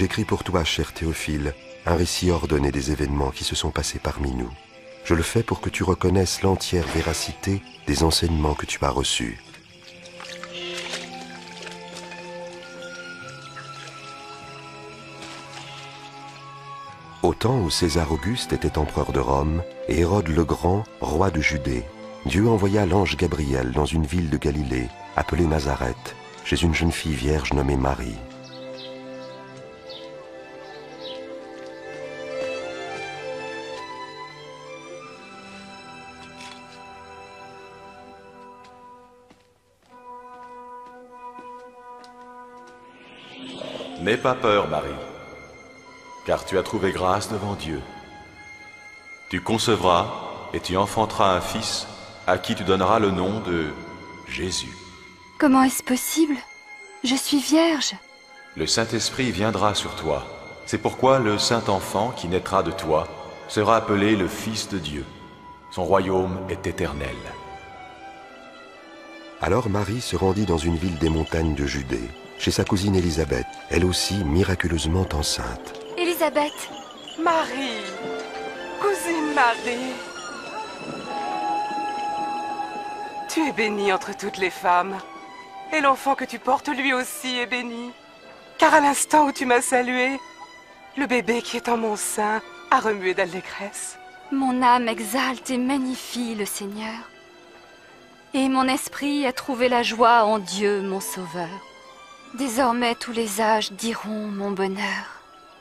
J'écris pour toi, cher Théophile, un récit ordonné des événements qui se sont passés parmi nous. Je le fais pour que tu reconnaisses l'entière véracité des enseignements que tu as reçus. Au temps où César Auguste était empereur de Rome et Hérode le Grand, roi de Judée, Dieu envoya l'ange Gabriel dans une ville de Galilée, appelée Nazareth, chez une jeune fille vierge nommée Marie. N'aie pas peur, Marie, car tu as trouvé grâce devant Dieu. Tu concevras et tu enfanteras un fils à qui tu donneras le nom de Jésus. Comment est-ce possible? Je suis vierge. Le Saint-Esprit viendra sur toi. C'est pourquoi le Saint-Enfant qui naîtra de toi sera appelé le Fils de Dieu. Son royaume est éternel. Alors Marie se rendit dans une ville des montagnes de Judée, chez sa cousine Élisabeth, elle aussi miraculeusement enceinte. Élisabeth. Marie, cousine Marie, tu es bénie entre toutes les femmes, et l'enfant que tu portes lui aussi est béni. Car à l'instant où tu m'as salué, le bébé qui est en mon sein a remué d'allégresse. Mon âme exalte et magnifie le Seigneur. Et mon esprit a trouvé la joie en Dieu, mon Sauveur. Désormais, tous les âges diront mon bonheur.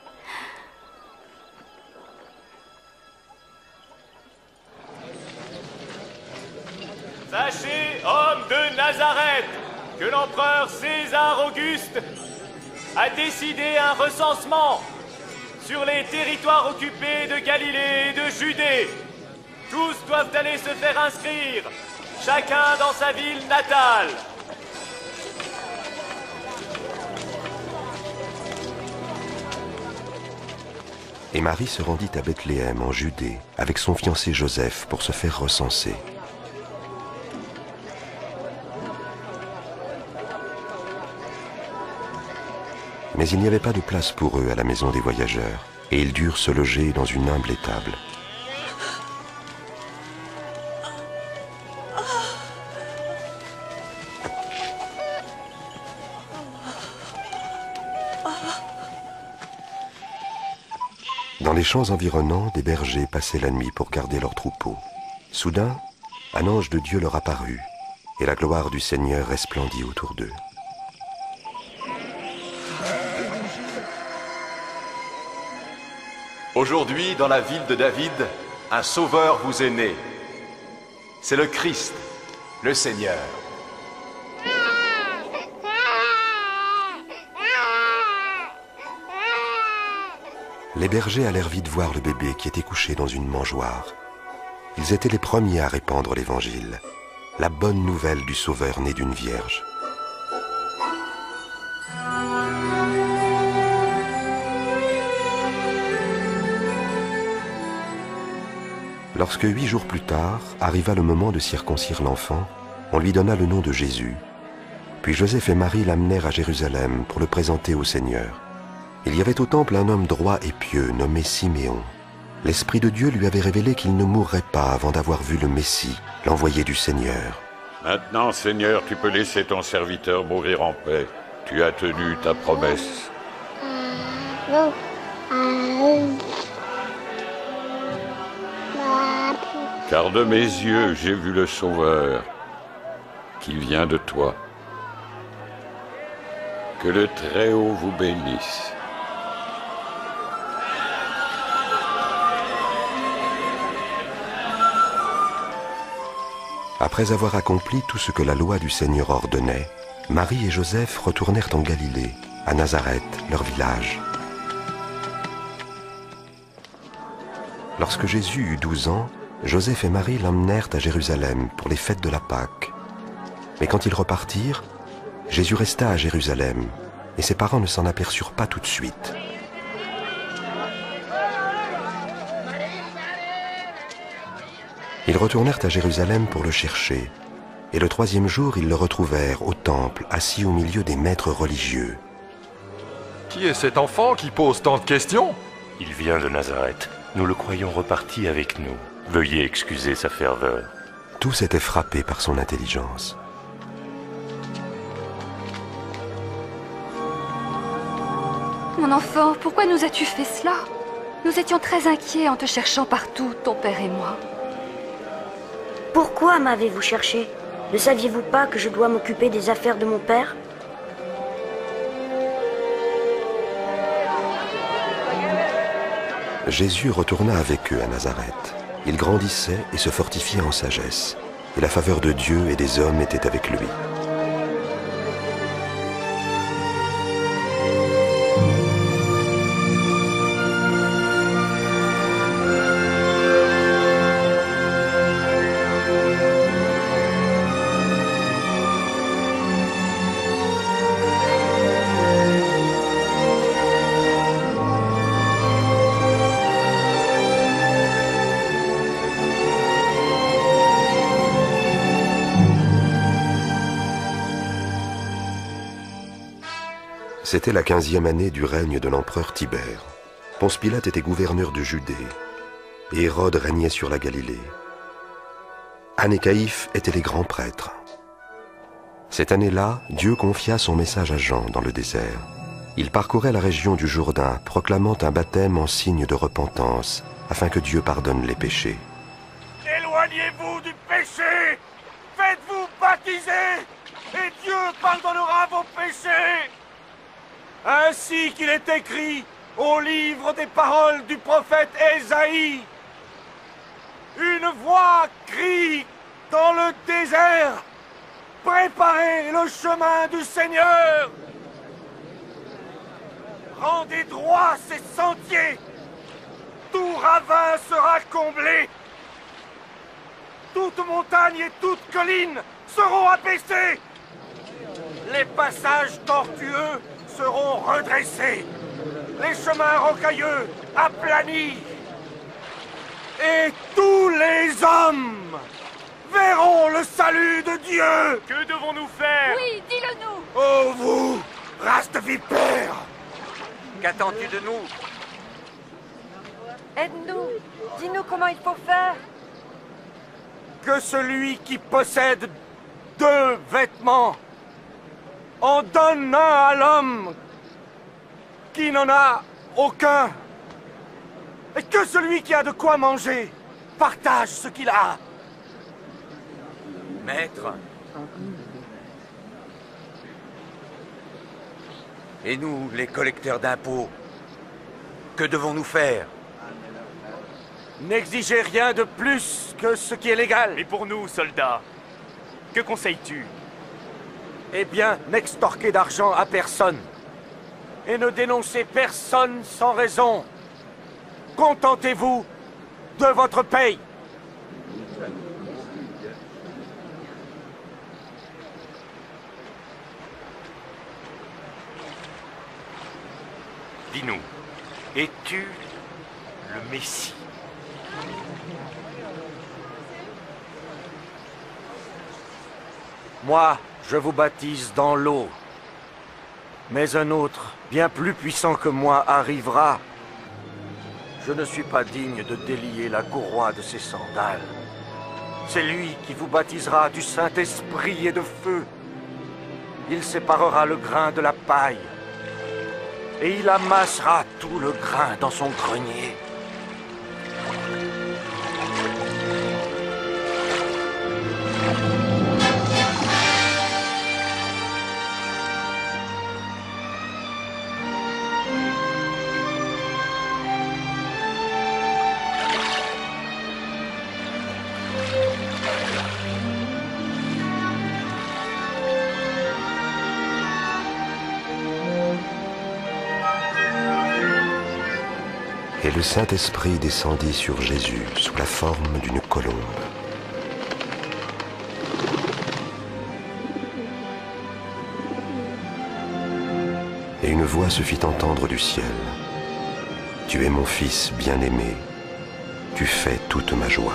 Sachez, hommes de Nazareth, que l'empereur César Auguste a décidé un recensement sur les territoires occupés de Galilée et de Judée. Tous doivent aller se faire inscrire, chacun dans sa ville natale. Et Marie se rendit à Bethléem, en Judée, avec son fiancé Joseph pour se faire recenser. Mais il n'y avait pas de place pour eux à la maison des voyageurs, et ils durent se loger dans une humble étable. Dans les champs environnants, des bergers passaient la nuit pour garder leurs troupeaux. Soudain, un ange de Dieu leur apparut, et la gloire du Seigneur resplendit autour d'eux. Aujourd'hui, dans la ville de David, un sauveur vous est né. C'est le Christ, le Seigneur. Les bergers allèrent vite voir le bébé qui était couché dans une mangeoire. Ils étaient les premiers à répandre l'évangile, la bonne nouvelle du Sauveur né d'une vierge. Lorsque 8 jours plus tard arriva le moment de circoncire l'enfant, on lui donna le nom de Jésus. Puis Joseph et Marie l'amenèrent à Jérusalem pour le présenter au Seigneur. Il y avait au temple un homme droit et pieux nommé Siméon. L'Esprit de Dieu lui avait révélé qu'il ne mourrait pas avant d'avoir vu le Messie, l'envoyé du Seigneur. Maintenant, Seigneur, tu peux laisser ton serviteur mourir en paix. Tu as tenu ta promesse. Car de mes yeux, j'ai vu le Sauveur, qui vient de toi. Que le Très-Haut vous bénisse. Après avoir accompli tout ce que la loi du Seigneur ordonnait, Marie et Joseph retournèrent en Galilée, à Nazareth, leur village. Lorsque Jésus eut 12 ans, Joseph et Marie l'emmenèrent à Jérusalem pour les fêtes de la Pâque. Mais quand ils repartirent, Jésus resta à Jérusalem, et ses parents ne s'en aperçurent pas tout de suite. Ils retournèrent à Jérusalem pour le chercher, et le 3e jour, ils le retrouvèrent au temple, assis au milieu des maîtres religieux. Qui est cet enfant qui pose tant de questions? Il vient de Nazareth. Nous le croyons reparti avec nous. Veuillez excuser sa ferveur. Tous étaient frappés par son intelligence. Mon enfant, pourquoi nous as-tu fait cela? Nous étions très inquiets en te cherchant partout, ton père et moi. Pourquoi m'avez-vous cherché? Ne saviez-vous pas que je dois m'occuper des affaires de mon père? Jésus retourna avec eux à Nazareth. Il grandissait et se fortifiait en sagesse, et la faveur de Dieu et des hommes était avec lui. C'était la 15e année du règne de l'empereur Tibère. Ponce Pilate était gouverneur de Judée, et Hérode régnait sur la Galilée. Anne et Caïphe étaient les grands prêtres. Cette année-là, Dieu confia son message à Jean dans le désert. Il parcourait la région du Jourdain, proclamant un baptême en signe de repentance, afin que Dieu pardonne les péchés. Éloignez-vous du péché! Faites-vous baptiser, et Dieu pardonnera vos péchés! Ainsi qu'il est écrit au livre des paroles du prophète Ésaïe. Une voix crie dans le désert, préparez le chemin du Seigneur. Rendez droit ses sentiers, tout ravin sera comblé. Toute montagne et toute colline seront abaissées. Les passages tortueux seront redressés, les chemins rocailleux aplanis, et tous les hommes verront le salut de Dieu. Que devons-nous faire? Oui, dis-le-nous! Oh vous, race de vipères! Qu'attends-tu de nous? Aide-nous, dis-nous comment il faut faire. Que celui qui possède 2 vêtements en donne un à l'homme qui n'en a aucun. Et que celui qui a de quoi manger partage ce qu'il a. Maître. Et nous, les collecteurs d'impôts, que devons-nous faire? N'exigez rien de plus que ce qui est légal. Mais pour nous, soldats, que conseilles-tu? Eh bien, n'extorquez d'argent à personne. Et ne dénoncez personne sans raison. Contentez-vous de votre paye. Dis-nous, es-tu le Messie? Moi, je vous baptise dans l'eau. Mais un autre, bien plus puissant que moi, arrivera. Je ne suis pas digne de délier la courroie de ses sandales. C'est lui qui vous baptisera du Saint-Esprit et de feu. Il séparera le grain de la paille. Et il amassera tout le grain dans son grenier. Et le Saint-Esprit descendit sur Jésus sous la forme d'une colombe. Et une voix se fit entendre du ciel. Tu es mon Fils bien-aimé, tu fais toute ma joie.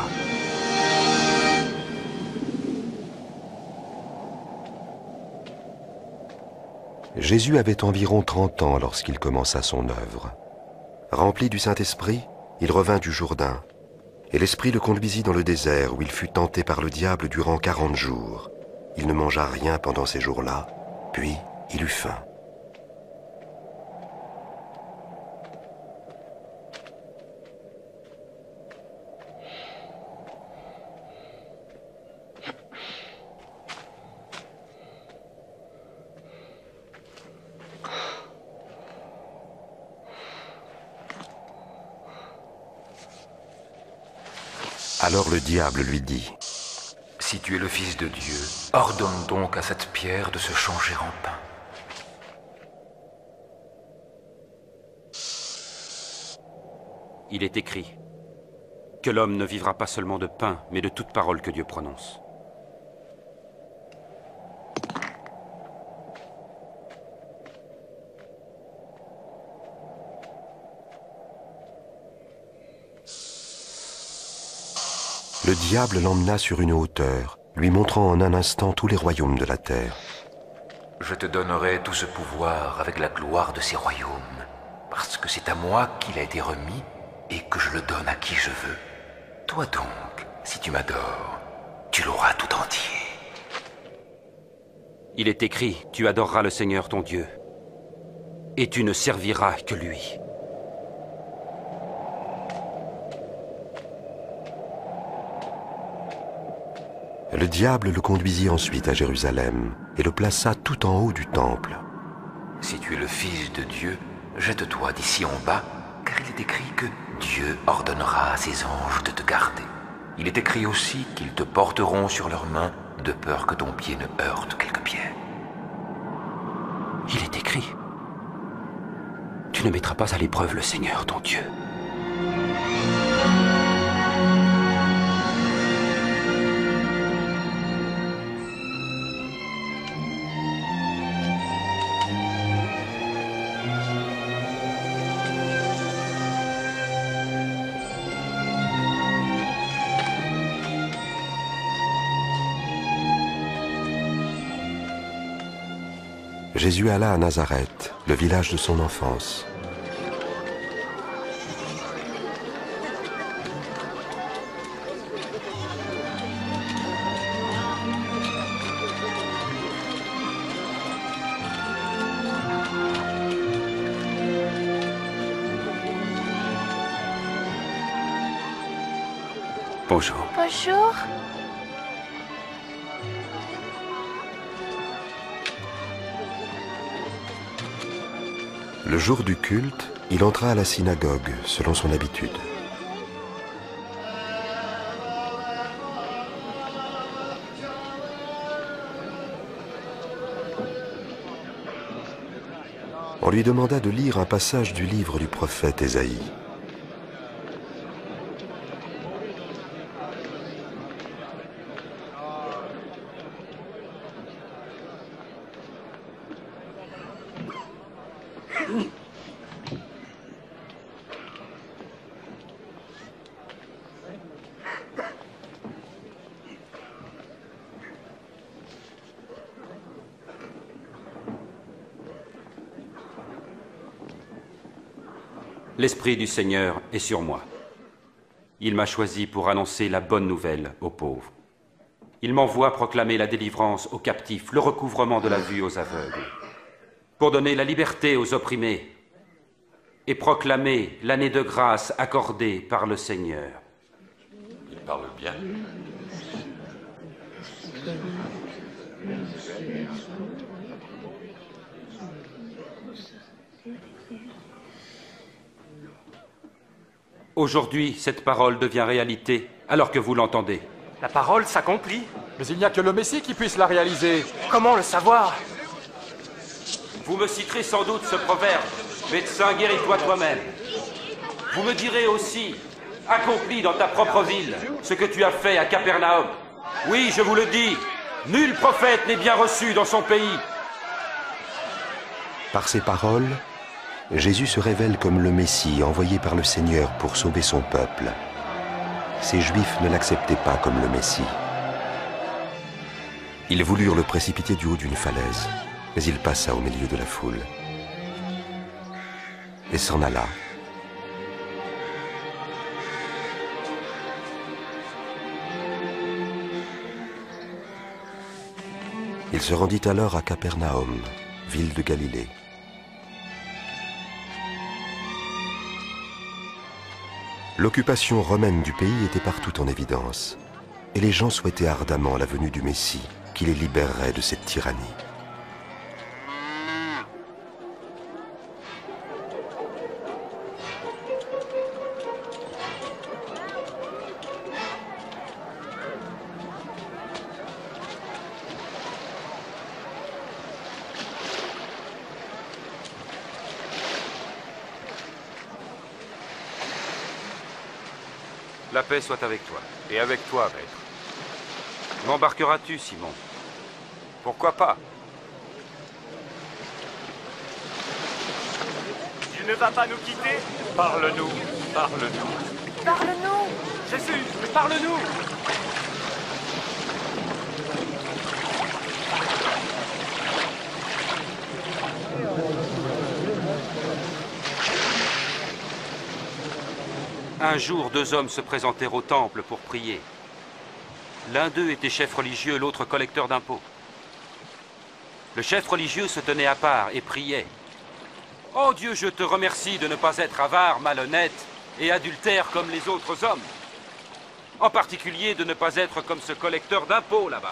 Jésus avait environ 30 ans lorsqu'il commença son œuvre. Rempli du Saint-Esprit, il revint du Jourdain, et l'Esprit le conduisit dans le désert où il fut tenté par le diable durant 40 jours. Il ne mangea rien pendant ces jours-là, puis il eut faim. Alors le diable lui dit: « Si tu es le Fils de Dieu, ordonne donc à cette pierre de se changer en pain. » Il est écrit que l'homme ne vivra pas seulement de pain, mais de toute parole que Dieu prononce. Le diable l'emmena sur une hauteur, lui montrant en un instant tous les royaumes de la terre. « Je te donnerai tout ce pouvoir avec la gloire de ces royaumes, parce que c'est à moi qu'il a été remis et que je le donne à qui je veux. Toi donc, si tu m'adores, tu l'auras tout entier. » Il est écrit, tu adoreras le Seigneur ton Dieu, et tu ne serviras que lui. Le diable le conduisit ensuite à Jérusalem et le plaça tout en haut du temple. « Si tu es le Fils de Dieu, jette-toi d'ici en bas, car il est écrit que Dieu ordonnera à ses anges de te garder. Il est écrit aussi qu'ils te porteront sur leurs mains, de peur que ton pied ne heurte quelque pierre. » Il est écrit, tu ne mettras pas à l'épreuve le Seigneur ton Dieu. Jésus alla à Nazareth, le village de son enfance. Bonjour. Bonjour. Le jour du culte, il entra à la synagogue, selon son habitude. On lui demanda de lire un passage du livre du prophète Ésaïe. L'Esprit du Seigneur est sur moi. Il m'a choisi pour annoncer la bonne nouvelle aux pauvres. Il m'envoie proclamer la délivrance aux captifs, le recouvrement de la vue aux aveugles, pour donner la liberté aux opprimés et proclamer l'année de grâce accordée par le Seigneur. Il parle bien. Aujourd'hui, cette parole devient réalité, alors que vous l'entendez. La parole s'accomplit. Mais il n'y a que le Messie qui puisse la réaliser. Comment le savoir? Vous me citerez sans doute ce proverbe, médecin, guéris-toi toi-même. Vous me direz aussi, accomplis dans ta propre ville ce que tu as fait à Capernaum. Oui, je vous le dis, nul prophète n'est bien reçu dans son pays. Par ces paroles, Jésus se révèle comme le Messie envoyé par le Seigneur pour sauver son peuple. Ces Juifs ne l'acceptaient pas comme le Messie. Ils voulurent le précipiter du haut d'une falaise, Mais il passa au milieu de la foule et s'en alla. Il se rendit alors à Capernaum, ville de Galilée. L'occupation romaine du pays était partout en évidence, et les gens souhaitaient ardemment la venue du Messie qui les libérerait de cette tyrannie. La paix soit avec toi. Et avec toi, maître. M'embarqueras-tu, Simon? Pourquoi pas? Tu ne vas pas nous quitter? Parle-nous, parle-nous. Parle-nous! Jésus, parle-nous! Un jour, deux hommes se présentèrent au temple pour prier. L'un d'eux était chef religieux, l'autre collecteur d'impôts. Le chef religieux se tenait à part et priait. « Oh Dieu, je te remercie de ne pas être avare, malhonnête et adultère comme les autres hommes. En particulier de ne pas être comme ce collecteur d'impôts là-bas.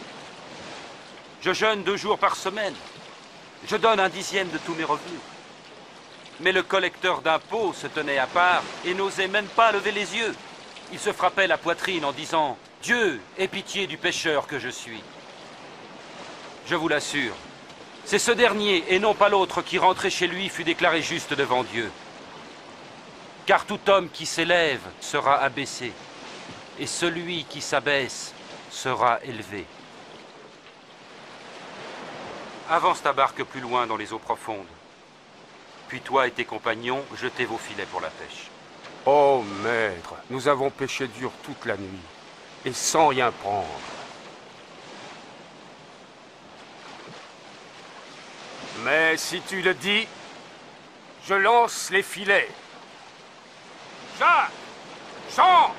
Je jeûne 2 jours par semaine. Je donne 1/10 de tous mes revenus. » Mais le collecteur d'impôts se tenait à part et n'osait même pas lever les yeux. Il se frappait la poitrine en disant « Dieu, aie pitié du pécheur que je suis. » Je vous l'assure, c'est ce dernier et non pas l'autre qui rentrait chez lui fut déclaré juste devant Dieu. Car tout homme qui s'élève sera abaissé, et celui qui s'abaisse sera élevé. Avance ta barque plus loin dans les eaux profondes. Puis toi et tes compagnons, jetez vos filets pour la pêche. Oh, maître, nous avons pêché dur toute la nuit, et sans rien prendre. Mais si tu le dis, je lance les filets. Jacques! Jean!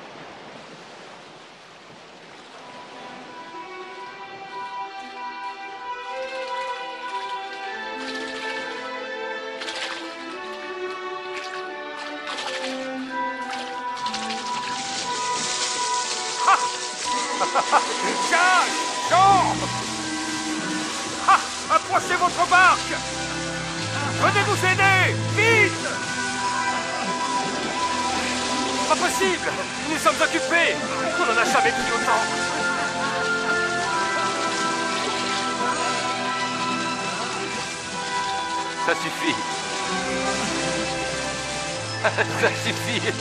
Jacques! Jean! Ah! Approchez votre barque! Venez nous aider! Vite! Pas possible! Nous sommes occupés! On n'en a jamais pris autant! Ça suffit. Ça suffit.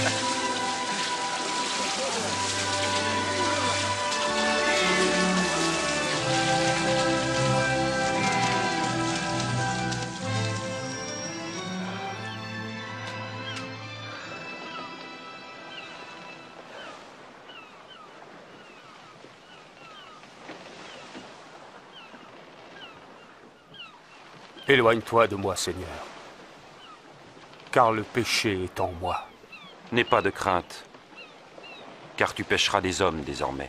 Éloigne-toi de moi, Seigneur, car le péché est en moi. N'aie pas de crainte, car tu pêcheras des hommes désormais.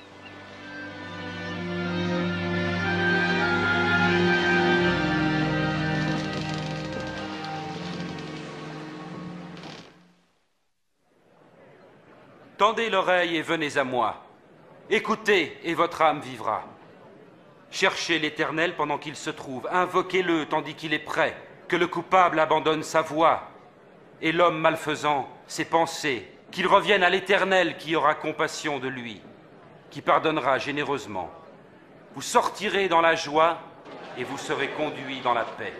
Tendez l'oreille et venez à moi. Écoutez et votre âme vivra. Cherchez l'Éternel pendant qu'il se trouve, invoquez-le tandis qu'il est prêt, que le coupable abandonne sa voie, et l'homme malfaisant ses pensées, qu'il revienne à l'Éternel qui aura compassion de lui, qui pardonnera généreusement. Vous sortirez dans la joie et vous serez conduits dans la paix.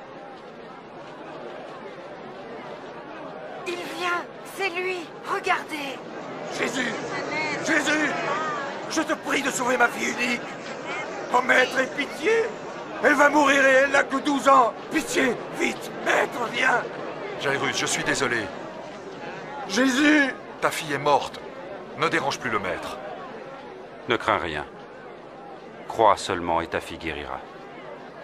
Il vient, c'est lui, regardez. Jésus! Jésus! Je te prie de sauver ma fille unique! Oh, maître, aie pitié! Elle va mourir et elle n'a que 12 ans! Pitié! Vite! Maître, viens! Jairus, je suis désolé. Jésus! Ta fille est morte. Ne dérange plus le maître. Ne crains rien. Crois seulement et ta fille guérira.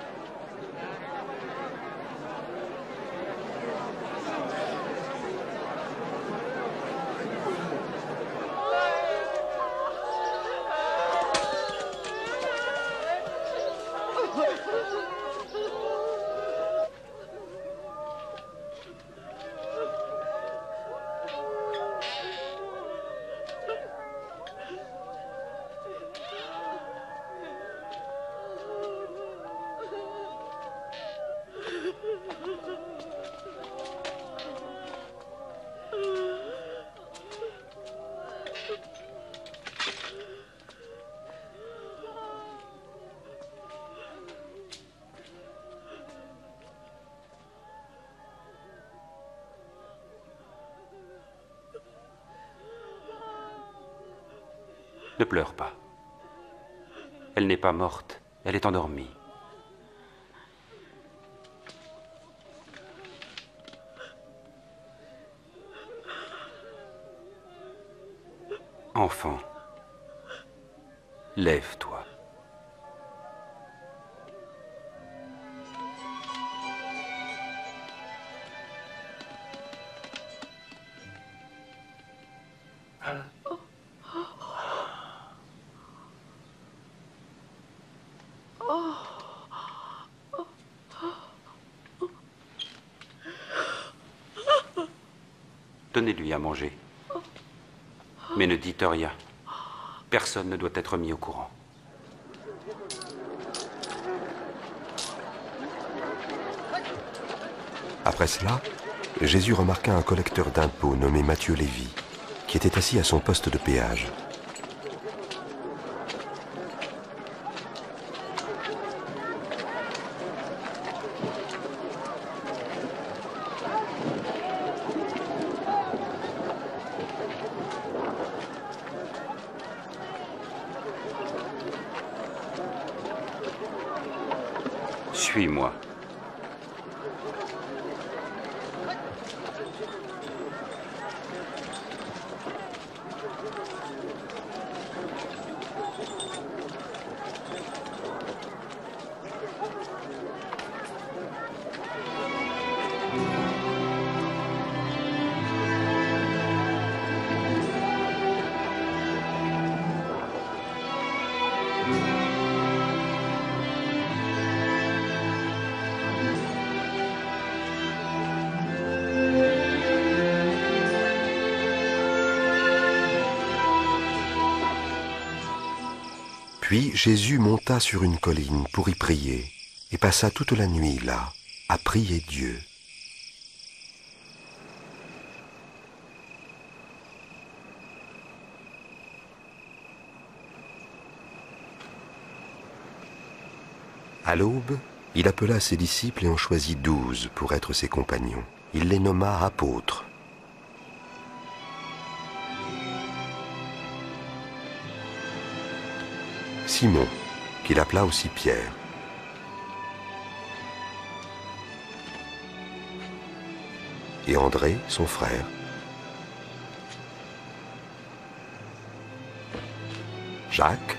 Ne pleure pas. Elle n'est pas morte, elle est endormie. Enfant, lève-toi. Donnez-lui à manger. Mais ne dites rien. Personne ne doit être mis au courant. Après cela, Jésus remarqua un collecteur d'impôts nommé Matthieu Lévi, qui était assis à son poste de péage. Suis-moi. Puis Jésus monta sur une colline pour y prier, et passa toute la nuit là, à prier Dieu. À l'aube, il appela ses disciples et en choisit 12 pour être ses compagnons. Il les nomma apôtres. Simon, qu'il appela aussi Pierre. Et André, son frère. Jacques.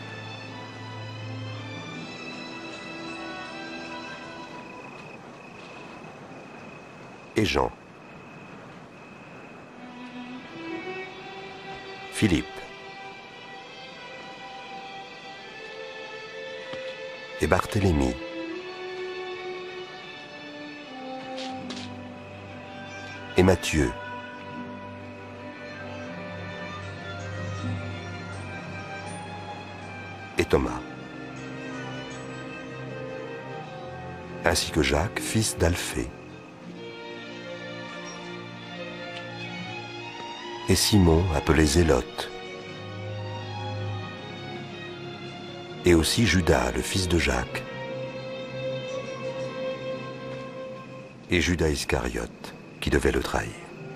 Et Jean. Philippe. Et Barthélemy. Et Matthieu. Et Thomas. Ainsi que Jacques, fils d'Alphée. Et Simon, appelé Zélote. Et aussi Judas, le fils de Jacques. Et Judas Iscariote, qui devait le trahir.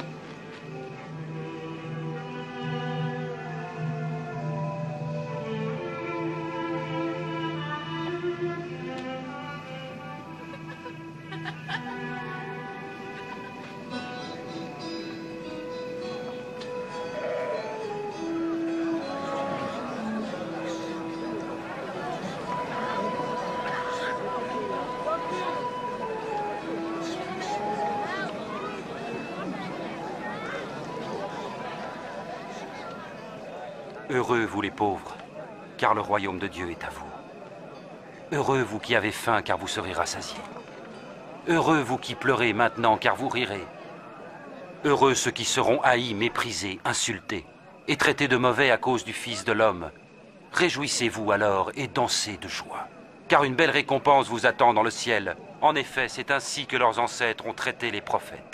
Heureux vous les pauvres, car le royaume de Dieu est à vous. Heureux vous qui avez faim, car vous serez rassasiés. Heureux vous qui pleurez maintenant, car vous rirez. Heureux ceux qui seront haïs, méprisés, insultés, et traités de mauvais à cause du Fils de l'homme. Réjouissez-vous alors et dansez de joie, car une belle récompense vous attend dans le ciel. En effet, c'est ainsi que leurs ancêtres ont traité les prophètes.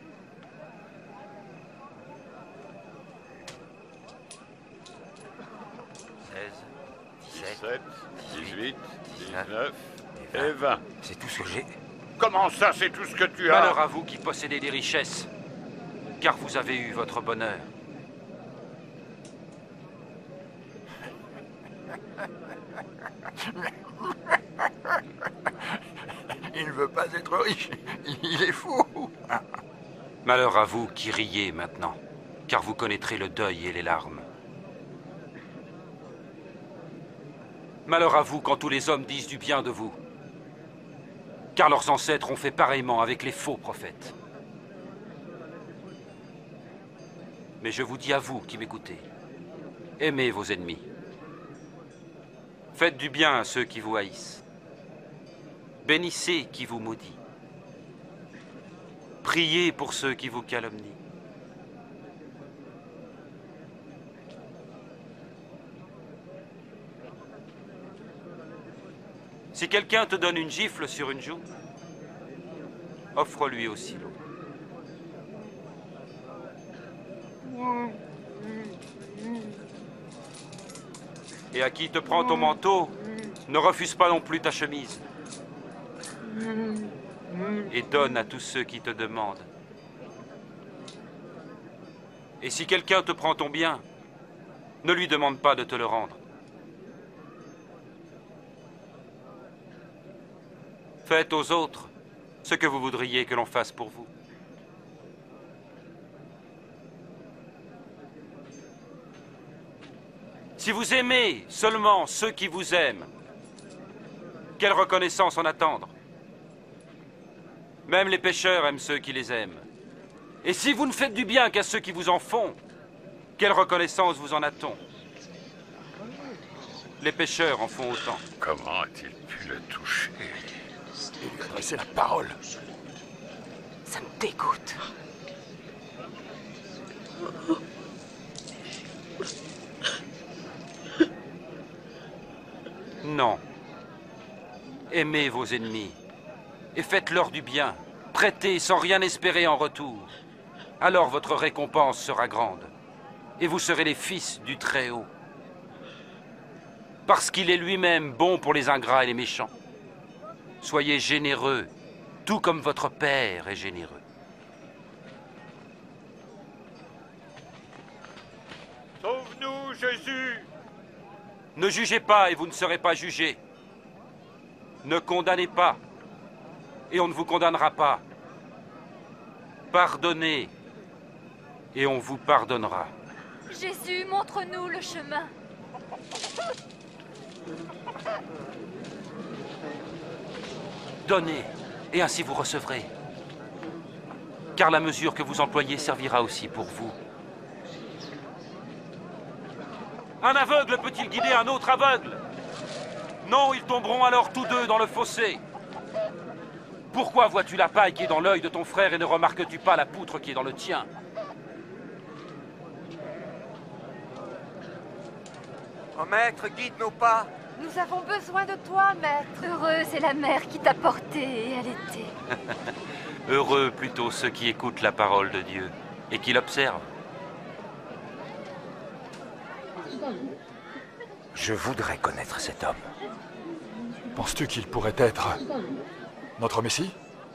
« 17, 18, 19 et 20. C'est tout ce que j'ai. Comment ça, c'est tout ce que tu as? Malheur à vous qui possédez des richesses, car vous avez eu votre bonheur. Il ne veut pas être riche. Il est fou. Malheur à vous qui riez maintenant, car vous connaîtrez le deuil et les larmes. Malheur à vous quand tous les hommes disent du bien de vous, car leurs ancêtres ont fait pareillement avec les faux prophètes. Mais je vous dis à vous qui m'écoutez, aimez vos ennemis. Faites du bien à ceux qui vous haïssent. Bénissez qui vous maudit. Priez pour ceux qui vous calomnient. Si quelqu'un te donne une gifle sur une joue, offre-lui aussi l'eau. Et à qui te prend ton manteau, ne refuse pas non plus ta chemise. Et donne à tous ceux qui te demandent. Et si quelqu'un te prend ton bien, ne lui demande pas de te le rendre. Faites aux autres ce que vous voudriez que l'on fasse pour vous. Si vous aimez seulement ceux qui vous aiment, quelle reconnaissance en attendre? Même les pécheurs aiment ceux qui les aiment. Et si vous ne faites du bien qu'à ceux qui vous en font, quelle reconnaissance vous en a-t-on? Les pécheurs en font autant. Comment a-t-il pu le toucher? Et lui adresser la parole. Ça me dégoûte. Non. Aimez vos ennemis et faites-leur du bien. Prêtez sans rien espérer en retour. Alors votre récompense sera grande et vous serez les fils du Très-Haut. Parce qu'il est lui-même bon pour les ingrats et les méchants. Soyez généreux, tout comme votre Père est généreux. Sauve-nous, Jésus! Ne jugez pas et vous ne serez pas jugés. Ne condamnez pas et on ne vous condamnera pas. Pardonnez et on vous pardonnera. Jésus, montre-nous le chemin. Donnez et ainsi vous recevrez. Car la mesure que vous employez servira aussi pour vous. Un aveugle peut-il guider un autre aveugle? Non, ils tomberont alors tous deux dans le fossé. Pourquoi vois-tu la paille qui est dans l'œil de ton frère et ne remarques-tu pas la poutre qui est dans le tien? Oh maître, guide nos pas. Nous avons besoin de toi, maître. Heureuse est la mère qui t'a porté et allaité. Heureux plutôt ceux qui écoutent la parole de Dieu et qui l'observent. Je voudrais connaître cet homme. Penses-tu qu'il pourrait être notre Messie?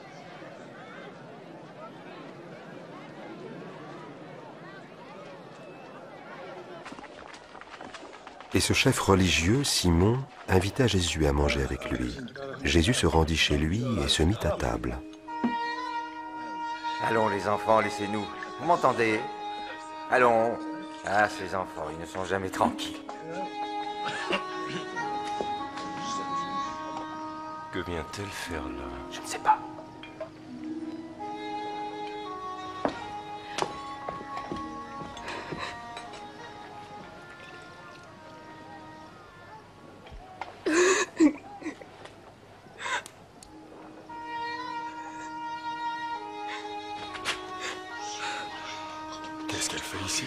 Et ce chef religieux, Simon, invita Jésus à manger avec lui. Jésus se rendit chez lui et se mit à table. Allons les enfants, laissez-nous. Vous m'entendez? Allons. Ah, ces enfants, ils ne sont jamais tranquilles. Que vient-elle faire là? Je ne sais pas. Qu'est-ce qu'elle fait ici?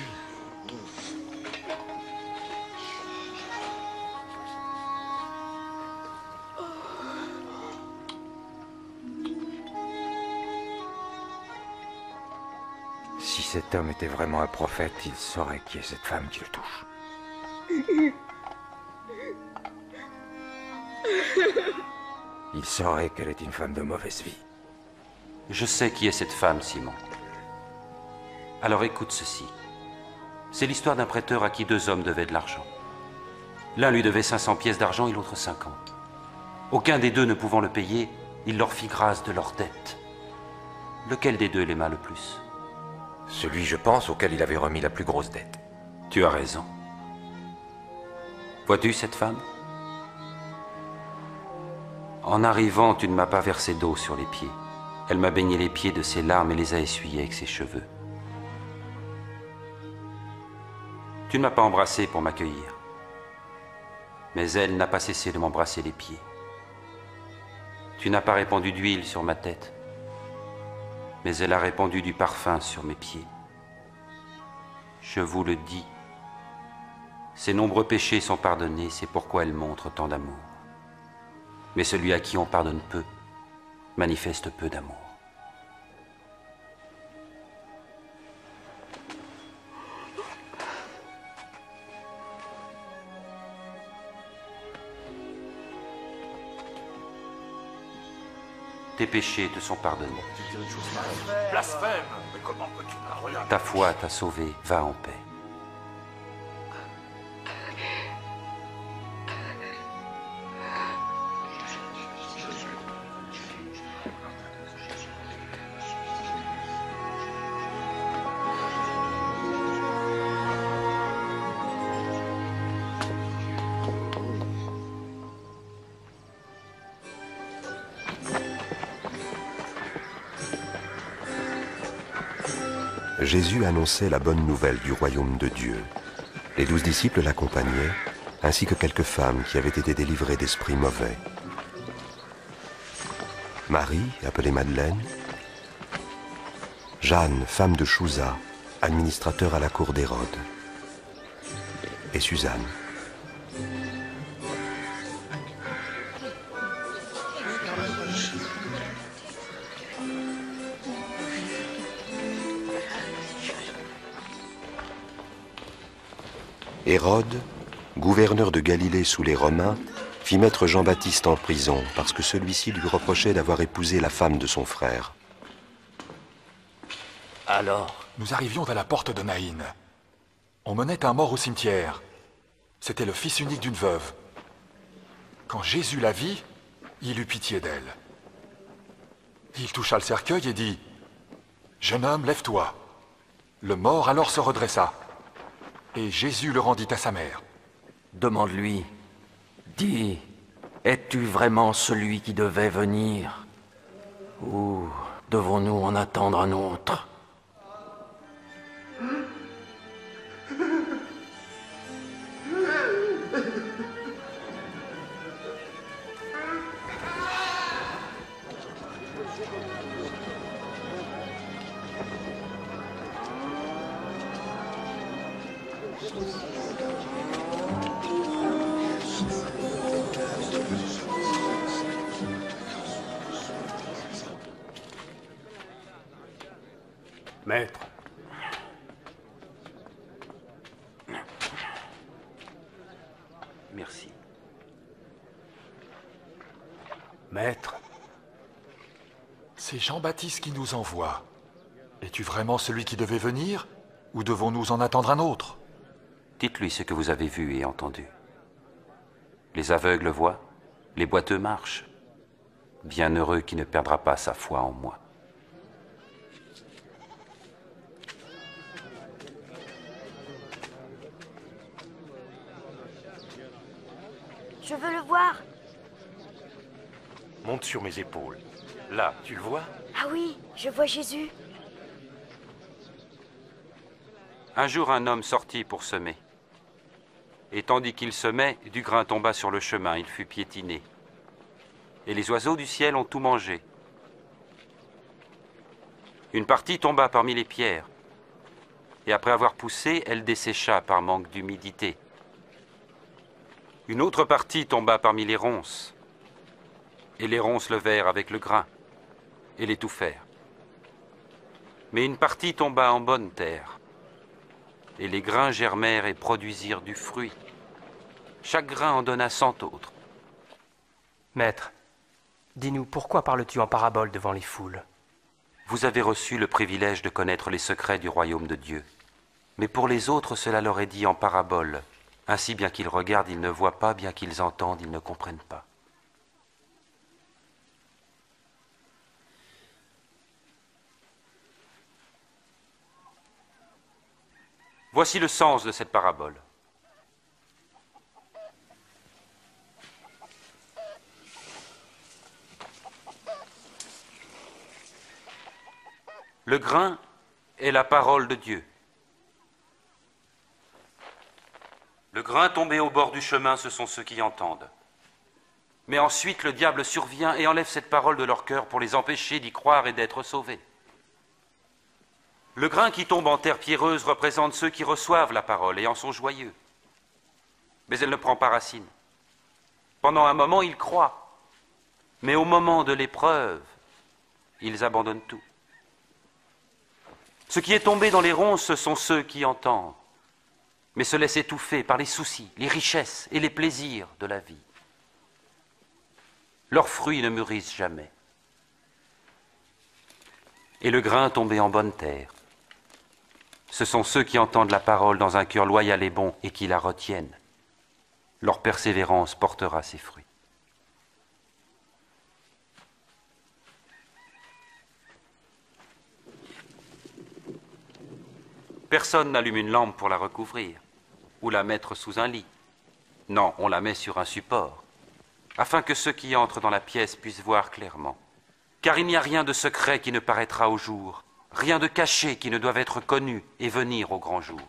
Si cet homme était vraiment un prophète, il saurait qui est cette femme qui le touche. Il saurait qu'elle est une femme de mauvaise vie. Je sais qui est cette femme, Simon. Alors écoute ceci. C'est l'histoire d'un prêteur à qui deux hommes devaient de l'argent. L'un lui devait 500 pièces d'argent et l'autre 50. Aucun des deux ne pouvant le payer, il leur fit grâce de leur dette. Lequel des deux l'aima le plus? Celui, je pense, auquel il avait remis la plus grosse dette. Tu as raison. Vois-tu cette femme? En arrivant, tu ne m'as pas versé d'eau sur les pieds. Elle m'a baigné les pieds de ses larmes et les a essuyés avec ses cheveux. Tu ne m'as pas embrassé pour m'accueillir. Mais elle n'a pas cessé de m'embrasser les pieds. Tu n'as pas répandu d'huile sur ma tête, mais elle a répandu du parfum sur mes pieds. Je vous le dis, ses nombreux péchés sont pardonnés, c'est pourquoi elle montre tant d'amour. Mais celui à qui on pardonne peu, manifeste peu d'amour. Tes péchés te sont pardonnés. Blasphème! Mais comment peux-tu parler? Ta foi t'a sauvé, va en paix. Jésus annonçait la bonne nouvelle du royaume de Dieu. Les 12 disciples l'accompagnaient, ainsi que quelques femmes qui avaient été délivrées d'esprits mauvais. Marie, appelée Madeleine, Jeanne, femme de Chouza, administrateur à la cour d'Hérode, et Suzanne. Hérode, gouverneur de Galilée sous les Romains, fit mettre Jean-Baptiste en prison parce que celui-ci lui reprochait d'avoir épousé la femme de son frère. Alors? Nous arrivions à la porte de Naïn. On menait un mort au cimetière. C'était le fils unique d'une veuve. Quand Jésus la vit, il eut pitié d'elle. Il toucha le cercueil et dit « Jeune homme, lève-toi. » Le mort alors se redressa. Et Jésus le rendit à sa mère. Demande-lui, dis, es-tu vraiment celui qui devait venir? Ou devons-nous en attendre un autre? Maître. Merci. Maître. C'est Jean-Baptiste qui nous envoie. Es-tu vraiment celui qui devait venir, ou devons-nous en attendre un autre? Dites-lui ce que vous avez vu et entendu. Les aveugles voient, les boiteux marchent. Bienheureux qui ne perdra pas sa foi en moi. Je veux le voir. Monte sur mes épaules. Là, tu le vois? Ah oui, je vois Jésus. Un jour, un homme sortit pour semer. Et tandis qu'il semait, du grain tomba sur le chemin, il fut piétiné. Et les oiseaux du ciel ont tout mangé. Une partie tomba parmi les pierres. Et après avoir poussé, elle dessécha par manque d'humidité. Une autre partie tomba parmi les ronces. Et les ronces levèrent avec le grain et l'étouffèrent. Mais une partie tomba en bonne terre. Et les grains germèrent et produisirent du fruit. Chaque grain en donna 100 autres. Maître, dis-nous, pourquoi parles-tu en parabole devant les foules? Vous avez reçu le privilège de connaître les secrets du royaume de Dieu. Mais pour les autres, cela leur est dit en parabole, Ainsi, bien qu'ils regardent, ils ne voient pas, bien qu'ils entendent, ils ne comprennent pas. Voici le sens de cette parabole. Le grain est la parole de Dieu. Le grain tombé au bord du chemin, ce sont ceux qui entendent. Mais ensuite, le diable survient et enlève cette parole de leur cœur pour les empêcher d'y croire et d'être sauvés. Le grain qui tombe en terre pierreuse représente ceux qui reçoivent la parole et en sont joyeux. Mais elle ne prend pas racine. Pendant un moment, ils croient. Mais au moment de l'épreuve, ils abandonnent tout. Ce qui est tombé dans les ronces, ce sont ceux qui entendent, mais se laissent étouffer par les soucis, les richesses et les plaisirs de la vie. Leurs fruits ne mûrissent jamais. Et le grain tombé en bonne terre, ce sont ceux qui entendent la parole dans un cœur loyal et bon et qui la retiennent. Leur persévérance portera ses fruits. Personne n'allume une lampe pour la recouvrir ou la mettre sous un lit. Non, on la met sur un support, afin que ceux qui entrent dans la pièce puissent voir clairement. Car il n'y a rien de secret qui ne paraîtra au jour, rien de caché qui ne doive être connu et venir au grand jour.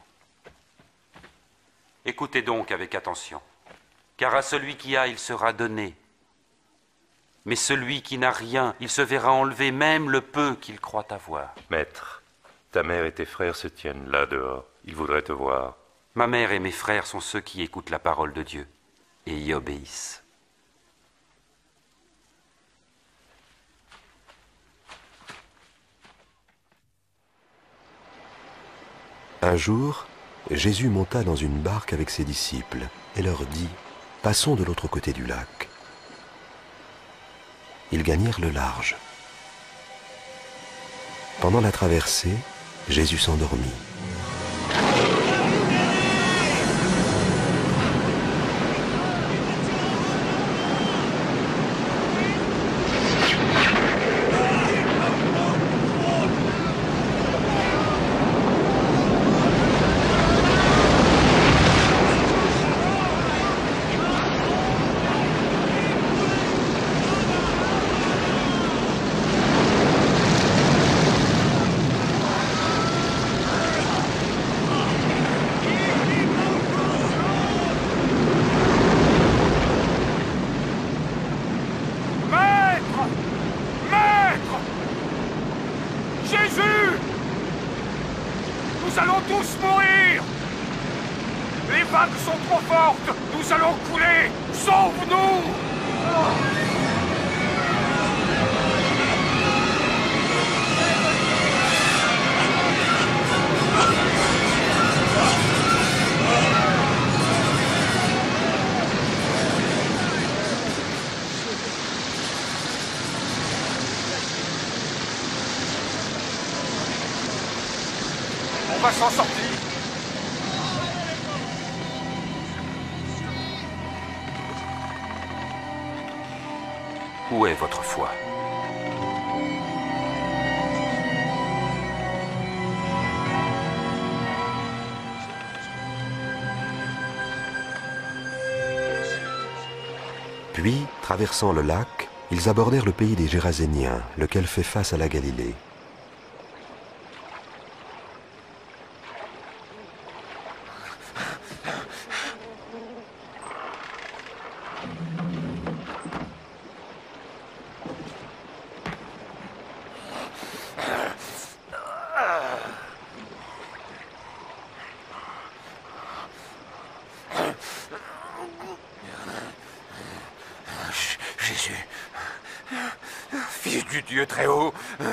Écoutez donc avec attention, car à celui qui a, il sera donné. Mais celui qui n'a rien, il se verra enlever même le peu qu'il croit avoir. Maître, ta mère et tes frères se tiennent là dehors. Ils voudraient te voir. Ma mère et mes frères sont ceux qui écoutent la parole de Dieu et y obéissent. Un jour, Jésus monta dans une barque avec ses disciples et leur dit « Passons de l'autre côté du lac ». Ils gagnèrent le large. Pendant la traversée, Jésus s'endormit. Nous allons tous mourir! Les vagues sont trop fortes! Nous allons couler! Sauve-nous! On va s'en sortir. Où est votre foi? Puis, traversant le lac, ils abordèrent le pays des Géraséniens, lequel fait face à la Galilée. Jésus, Fils du Dieu très haut,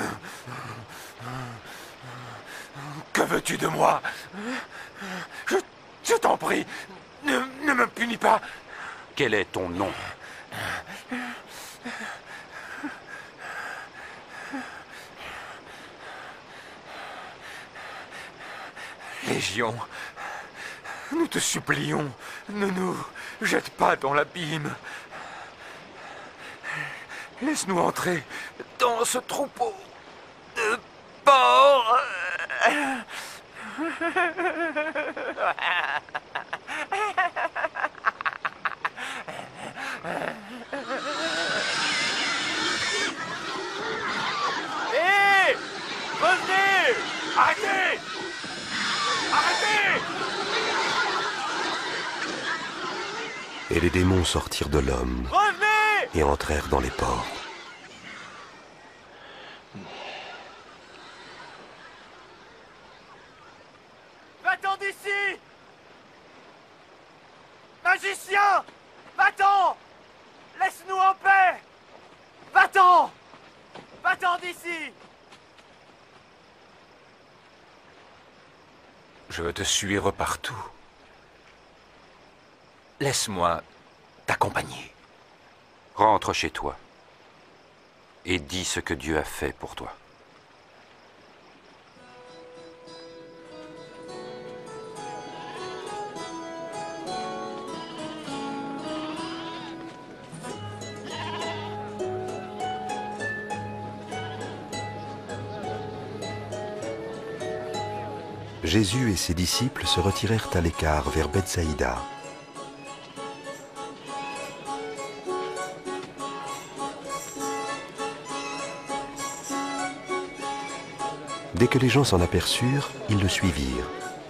que veux-tu de moi? Je t'en prie, ne me punis pas. Quel est ton nom? Légion, nous te supplions, Ne nous jette pas dans l'abîme. Laisse-nous entrer dans ce troupeau de porcs. Hé! Revenez! Arrêtez! Arrêtez! Et les démons sortirent de l'homme et entrèrent dans les porcs. Va-t'en d'ici! Magicien! Va-t'en! Laisse-nous en paix! Va-t'en! Va-t'en d'ici! Je veux te suivre partout. Laisse-moi t'accompagner. Rentre chez toi et dis ce que Dieu a fait pour toi. Jésus et ses disciples se retirèrent à l'écart vers Bethsaïda. Dès que les gens s'en aperçurent, ils le suivirent.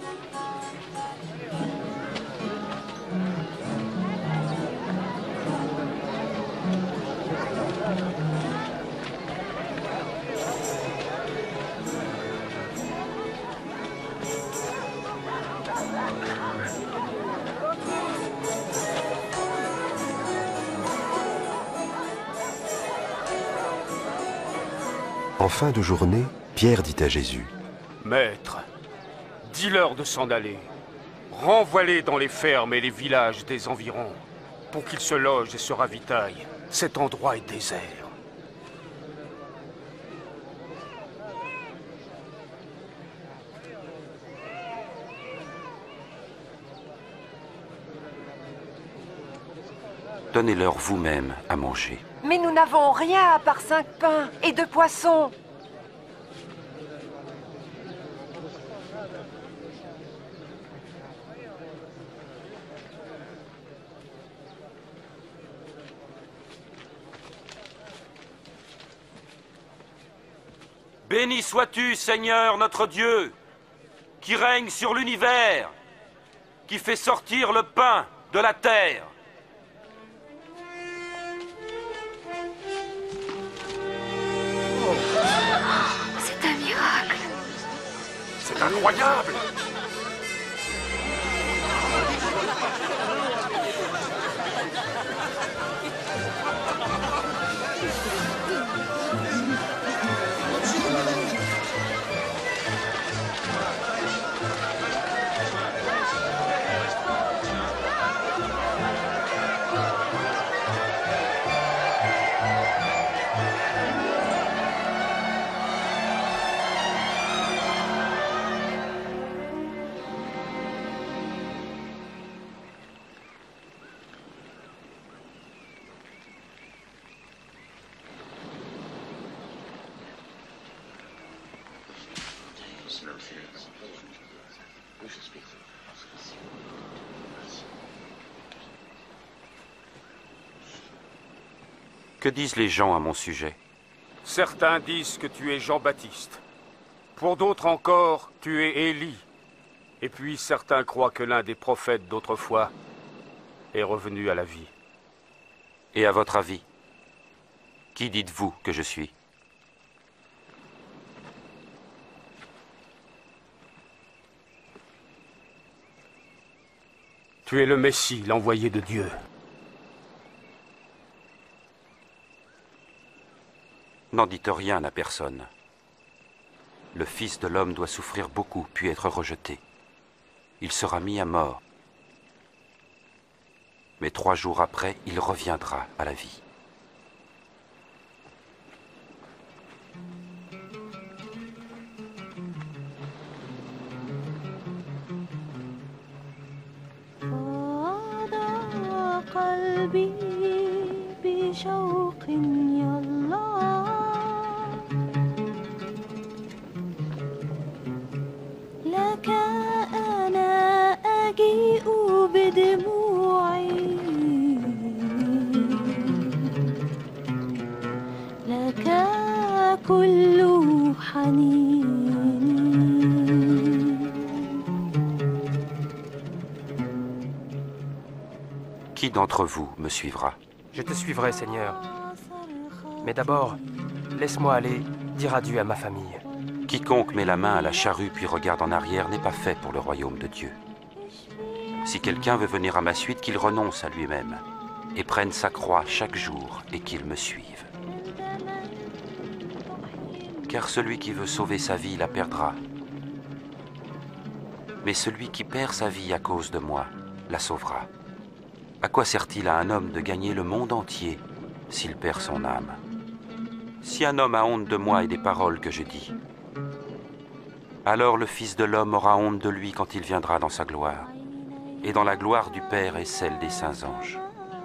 En fin de journée, Pierre dit à Jésus: Maître, dis-leur de s'en aller. Renvoie-les dans les fermes et les villages des environs, pour qu'ils se logent et se ravitaillent. Cet endroit est désert. Donnez-leur vous-même à manger. Mais nous n'avons rien à part 5 pains et 2 poissons. Béni sois-tu, Seigneur notre Dieu, qui règne sur l'univers, qui fait sortir le pain de la terre. C'est un miracle. C'est incroyable! Que disent les gens à mon sujet? Certains disent que tu es Jean-Baptiste. Pour d'autres encore, tu es Élie. Et puis certains croient que l'un des prophètes d'autrefois est revenu à la vie. Et à votre avis, qui dites-vous que je suis? Tu es le Messie, l'envoyé de Dieu. N'en dites rien à personne. Le Fils de l'homme doit souffrir beaucoup, puis être rejeté. Il sera mis à mort. Mais 3 jours après, il reviendra à la vie. قلبي بشوق يا الله لك أنا أجيء بدموعي لك كل حنين. Qui d'entre vous me suivra? Je te suivrai, Seigneur. Mais d'abord, laisse-moi aller dire adieu à ma famille. Quiconque met la main à la charrue puis regarde en arrière n'est pas fait pour le royaume de Dieu. Si quelqu'un veut venir à ma suite, qu'il renonce à lui-même et prenne sa croix chaque jour et qu'il me suive. Car celui qui veut sauver sa vie la perdra. Mais celui qui perd sa vie à cause de moi la sauvera. À quoi sert-il à un homme de gagner le monde entier s'il perd son âme? Si un homme a honte de moi et des paroles que je dis, alors le Fils de l'homme aura honte de lui quand il viendra dans sa gloire, et dans la gloire du Père et celle des saints anges.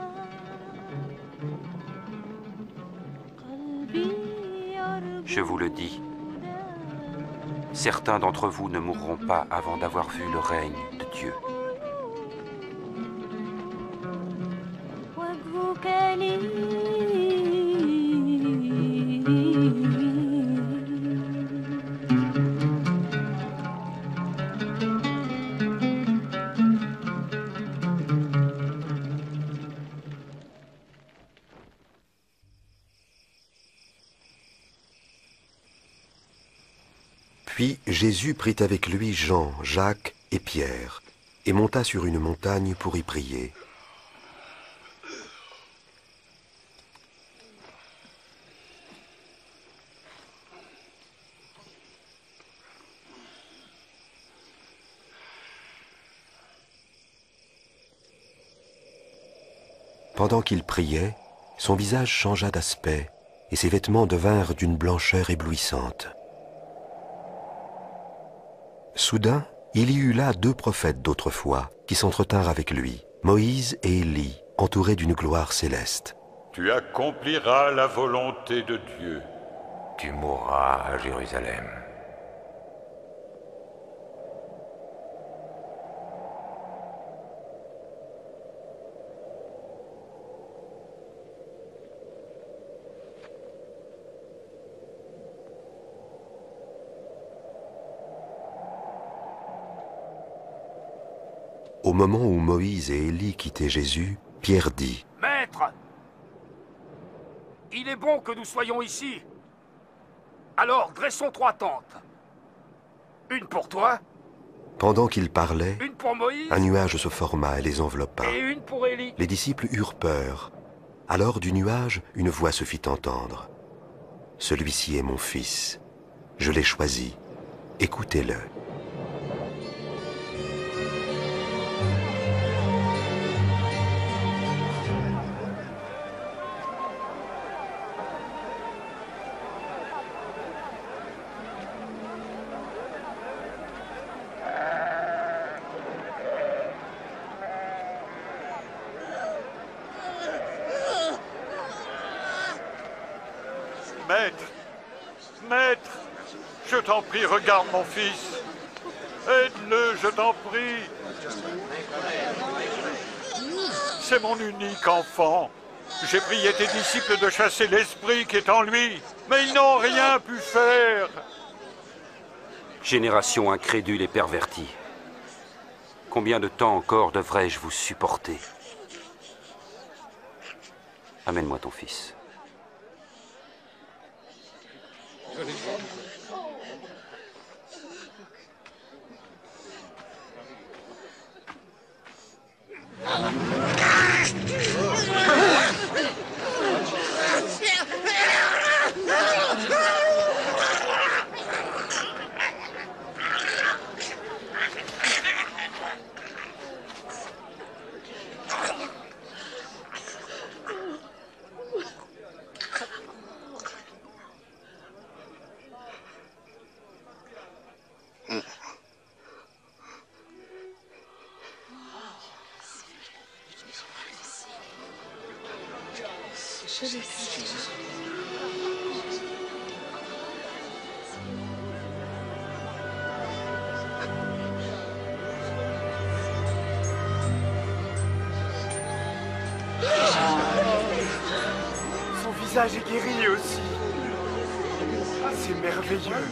Je vous le dis, certains d'entre vous ne mourront pas avant d'avoir vu le règne de Dieu. Puis Jésus prit avec lui Jean, Jacques et Pierre, et monta sur une montagne pour y prier. Pendant qu'il priait, son visage changea d'aspect, et ses vêtements devinrent d'une blancheur éblouissante. Soudain, il y eut là deux prophètes d'autrefois qui s'entretinrent avec lui, Moïse et Élie, entourés d'une gloire céleste. Tu accompliras la volonté de Dieu. Tu mourras à Jérusalem. Au moment où Moïse et Élie quittaient Jésus, Pierre dit : « Maître, il est bon que nous soyons ici. Alors dressons 3 tentes. Une pour toi. Pendant qu'il parlait, Une pour Moïse. un nuage se forma et les enveloppa. Et une pour Élie. Les disciples eurent peur. Alors du nuage, une voix se fit entendre. « Celui-ci est mon fils. Je l'ai choisi. Écoutez-le. » Maître, je t'en prie, regarde mon fils. Aide-le, je t'en prie. C'est mon unique enfant. J'ai prié tes disciples de chasser l'esprit qui est en lui, mais ils n'ont rien pu faire. Génération incrédule et pervertie. Combien de temps encore devrais-je vous supporter? Amène-moi ton fils. Son visage est guéri aussi. C'est merveilleux.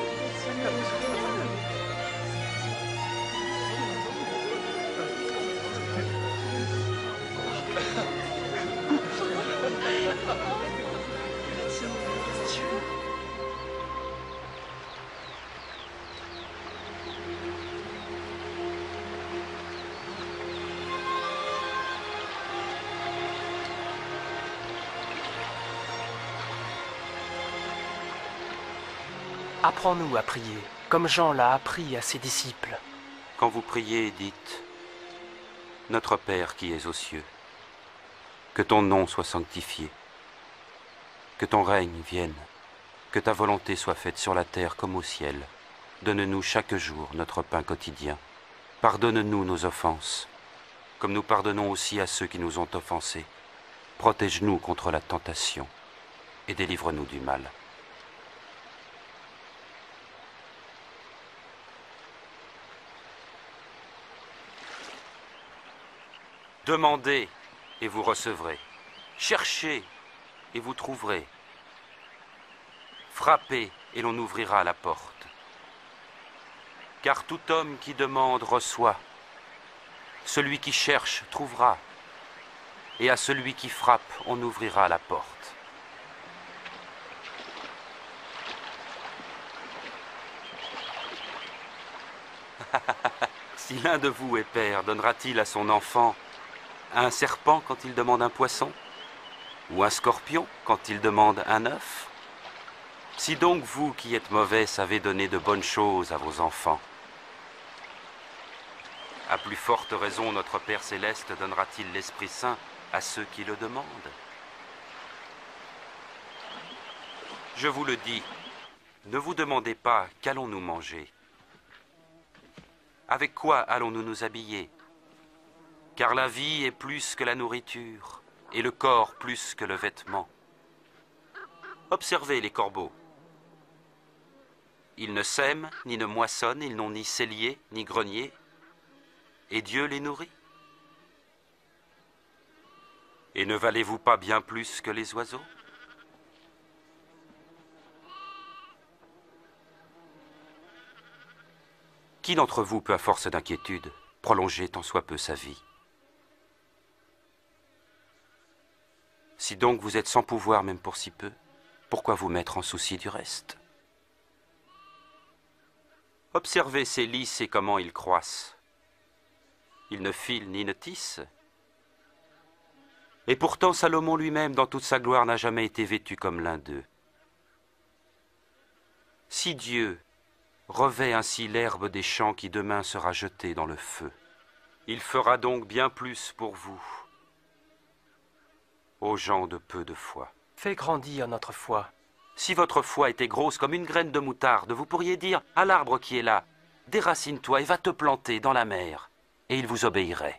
Apprends-nous à prier, comme Jean l'a appris à ses disciples. Quand vous priez, dites « Notre Père qui es aux cieux, que ton nom soit sanctifié, que ton règne vienne, que ta volonté soit faite sur la terre comme au ciel. Donne-nous chaque jour notre pain quotidien. Pardonne-nous nos offenses, comme nous pardonnons aussi à ceux qui nous ont offensés. Protège-nous contre la tentation et délivre-nous du mal. » Demandez et vous recevrez. Cherchez et vous trouverez. Frappez et l'on ouvrira la porte. Car tout homme qui demande reçoit. Celui qui cherche trouvera. Et à celui qui frappe, on ouvrira la porte. Si l'un de vous est père, donnera-t-il à son enfant un serpent quand il demande un poisson? Ou un scorpion quand il demande un œuf? Si donc vous qui êtes mauvais savez donner de bonnes choses à vos enfants, à plus forte raison notre Père Céleste donnera-t-il l'Esprit Saint à ceux qui le demandent? Je vous le dis, ne vous demandez pas qu'allons-nous manger? Avec quoi allons-nous nous habiller? Car la vie est plus que la nourriture, et le corps plus que le vêtement. Observez les corbeaux. Ils ne sèment, ni ne moissonnent, ils n'ont ni cellier, ni grenier, et Dieu les nourrit. Et ne valez-vous pas bien plus que les oiseaux? Qui d'entre vous peut, à force d'inquiétude, prolonger tant soit peu sa vie? Si donc vous êtes sans pouvoir même pour si peu, pourquoi vous mettre en souci du reste? Observez ces lys et comment ils croissent. Ils ne filent ni ne tissent. Et pourtant Salomon lui-même, dans toute sa gloire, n'a jamais été vêtu comme l'un d'eux. Si Dieu revêt ainsi l'herbe des champs qui demain sera jetée dans le feu, il fera donc bien plus pour vous, aux gens de peu de foi. Fais grandir notre foi. Si votre foi était grosse comme une graine de moutarde, vous pourriez dire à l'arbre qui est là, déracine-toi et va te planter dans la mer, et il vous obéirait.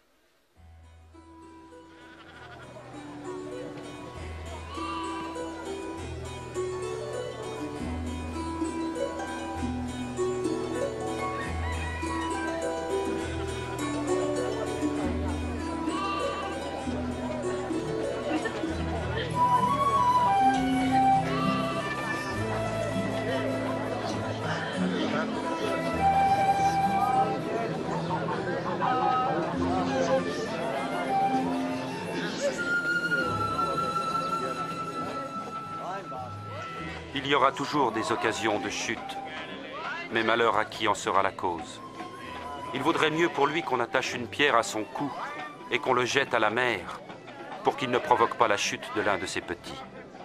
Il y aura toujours des occasions de chute, mais malheur à qui en sera la cause. Il vaudrait mieux pour lui qu'on attache une pierre à son cou et qu'on le jette à la mer, pour qu'il ne provoque pas la chute de l'un de ses petits.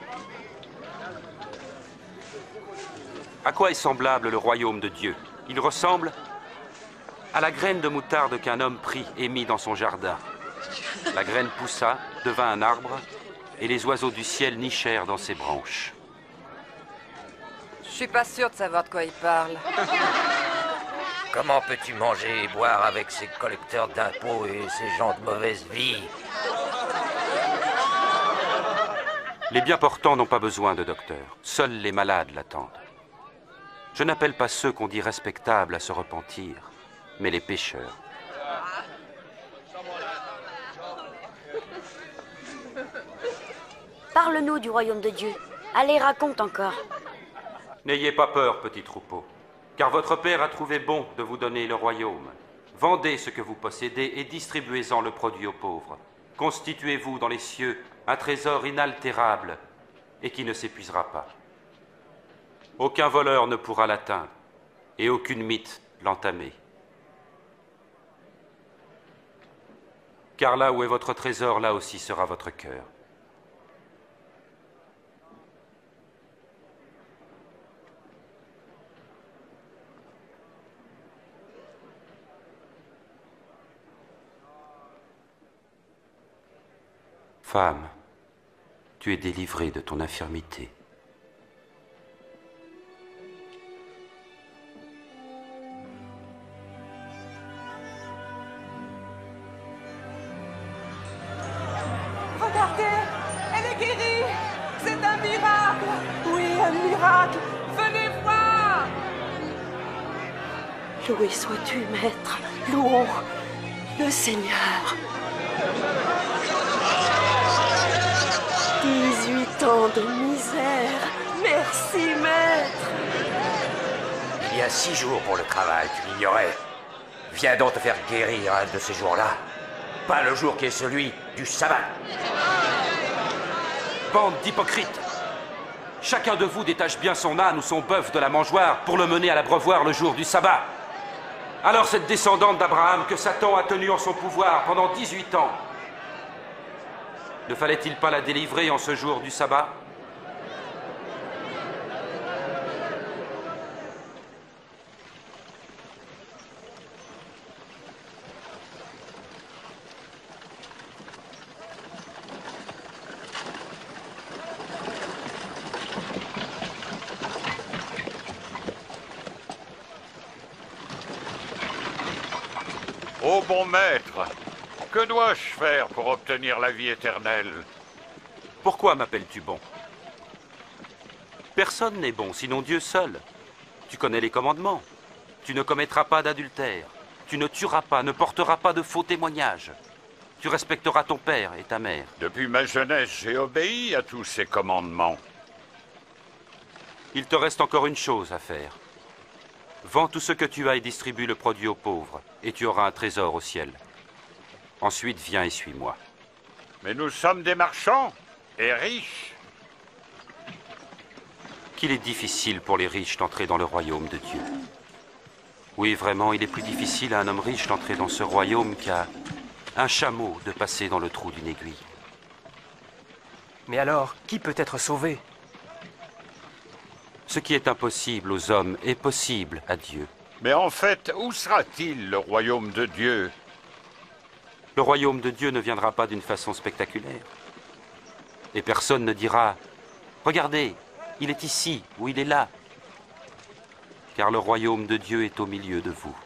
À quoi est semblable le royaume de Dieu? Il ressemble à la graine de moutarde qu'un homme prit et mit dans son jardin. La graine poussa, devint un arbre, et les oiseaux du ciel nichèrent dans ses branches. Je suis pas sûr de savoir de quoi il parle. Comment peux-tu manger et boire avec ces collecteurs d'impôts et ces gens de mauvaise vie? Les bien portants n'ont pas besoin de docteur. Seuls les malades l'attendent. Je n'appelle pas ceux qu'on dit respectables à se repentir, mais les pécheurs. Parle-nous du royaume de Dieu. Allez, raconte encore. N'ayez pas peur, petit troupeau, car votre Père a trouvé bon de vous donner le royaume. Vendez ce que vous possédez et distribuez-en le produit aux pauvres. Constituez-vous dans les cieux un trésor inaltérable et qui ne s'épuisera pas. Aucun voleur ne pourra l'atteindre et aucune mythe l'entamer. Car là où est votre trésor, là aussi sera votre cœur. Femme, tu es délivrée de ton infirmité. Regardez, elle est guérie. C'est un miracle. Oui, un miracle. Venez voir. Loué sois-tu, Maître. Louons le Seigneur. 18 ans de misère. Merci, Maître. Il y a 6 jours pour le travail, tu l'ignorais. Viens donc te faire guérir un de ces jours-là. Pas le jour qui est celui du sabbat. Bande d'hypocrites! Chacun de vous détache bien son âne ou son bœuf de la mangeoire pour le mener à l'abreuvoir le jour du sabbat. Alors cette descendante d'Abraham que Satan a tenue en son pouvoir pendant 18 ans, ne fallait-il pas la délivrer en ce jour du sabbat? Ô bon maître, que dois-je faire pour obtenir la vie éternelle? Pourquoi m'appelles-tu bon? Personne n'est bon, sinon Dieu seul. Tu connais les commandements. Tu ne commettras pas d'adultère. Tu ne tueras pas, ne porteras pas de faux témoignages. Tu respecteras ton père et ta mère. Depuis ma jeunesse, j'ai obéi à tous ces commandements. Il te reste encore une chose à faire. Vends tout ce que tu as et distribue le produit aux pauvres, et tu auras un trésor au ciel. Ensuite, viens et suis-moi. Mais nous sommes des marchands et riches. Qu'il est difficile pour les riches d'entrer dans le royaume de Dieu. Oui, vraiment, il est plus difficile à un homme riche d'entrer dans ce royaume qu'à un chameau de passer dans le trou d'une aiguille. Mais alors, qui peut être sauvé? Ce qui est impossible aux hommes est possible à Dieu. Mais en fait, où sera-t-il le royaume de Dieu? Le royaume de Dieu ne viendra pas d'une façon spectaculaire. Et personne ne dira « Regardez, il est ici ou il est là ». Car le royaume de Dieu est au milieu de vous.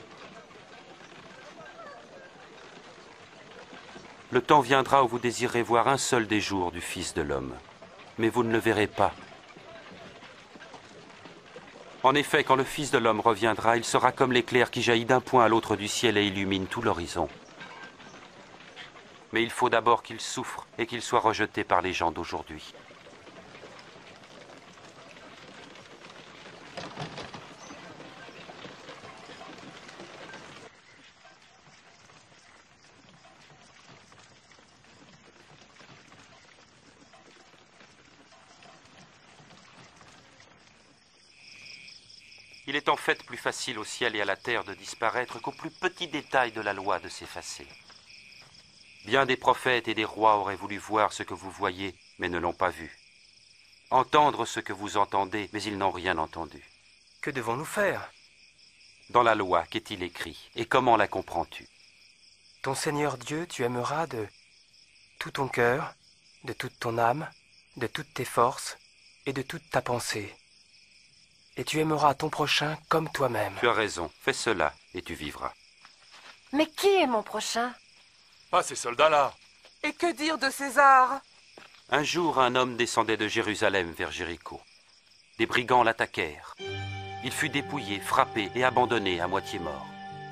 Le temps viendra où vous désirerez voir un seul des jours du Fils de l'homme, mais vous ne le verrez pas. En effet, quand le Fils de l'homme reviendra, il sera comme l'éclair qui jaillit d'un point à l'autre du ciel et illumine tout l'horizon. Mais il faut d'abord qu'il souffre et qu'il soit rejeté par les gens d'aujourd'hui. Il est en fait plus facile au ciel et à la terre de disparaître qu'au plus petit détail de la loi de s'effacer. Bien des prophètes et des rois auraient voulu voir ce que vous voyez, mais ne l'ont pas vu. Entendre ce que vous entendez, mais ils n'ont rien entendu. Que devons-nous faire? Dans la loi, qu'est-il écrit? Et comment la comprends-tu? Ton Seigneur Dieu, tu aimeras de tout ton cœur, de toute ton âme, de toutes tes forces et de toute ta pensée. Et tu aimeras ton prochain comme toi-même. Tu as raison, fais cela et tu vivras. Mais qui est mon prochain? Pas ces soldats-là. Et que dire de César? Un jour, un homme descendait de Jérusalem vers Jéricho. Des brigands l'attaquèrent. Il fut dépouillé, frappé et abandonné à moitié mort.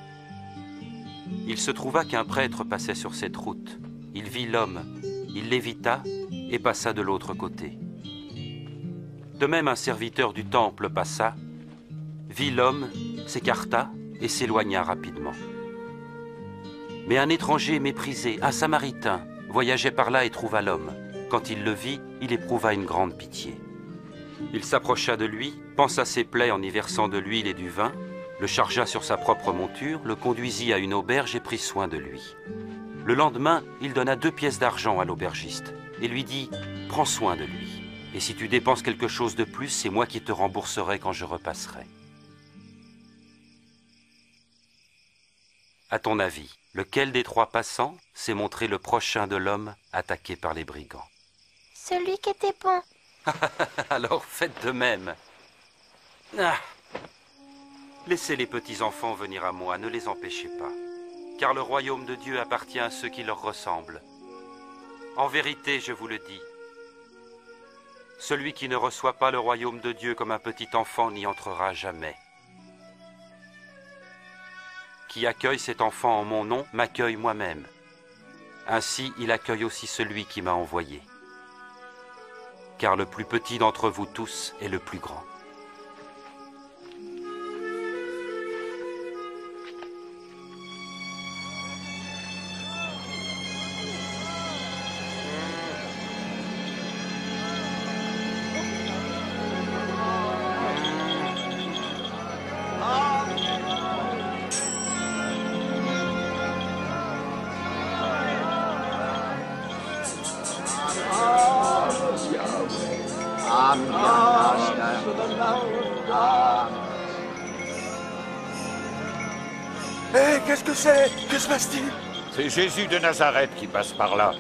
Il se trouva qu'un prêtre passait sur cette route. Il vit l'homme, il l'évita et passa de l'autre côté. De même, un serviteur du temple passa, vit l'homme, s'écarta et s'éloigna rapidement. Mais un étranger méprisé, un samaritain, voyageait par là et trouva l'homme. Quand il le vit, il éprouva une grande pitié. Il s'approcha de lui, pansa ses plaies en y versant de l'huile et du vin, le chargea sur sa propre monture, le conduisit à une auberge et prit soin de lui. Le lendemain, il donna 2 pièces d'argent à l'aubergiste et lui dit « Prends soin de lui, et si tu dépenses quelque chose de plus, c'est moi qui te rembourserai quand je repasserai. » À ton avis, lequel des 3 passants s'est montré le prochain de l'homme attaqué par les brigands? Celui qui était bon. Alors faites de même. Ah. Laissez les petits-enfants venir à moi, ne les empêchez pas, car le royaume de Dieu appartient à ceux qui leur ressemblent. En vérité, je vous le dis, celui qui ne reçoit pas le royaume de Dieu comme un petit enfant n'y entrera jamais. Qui accueille cet enfant en mon nom m'accueille moi-même. Ainsi, il accueille aussi celui qui m'a envoyé. Car le plus petit d'entre vous tous est le plus grand. Hé, qu'est-ce que c'est? Que se passe-t-il? C'est Jésus de Nazareth qui passe par là.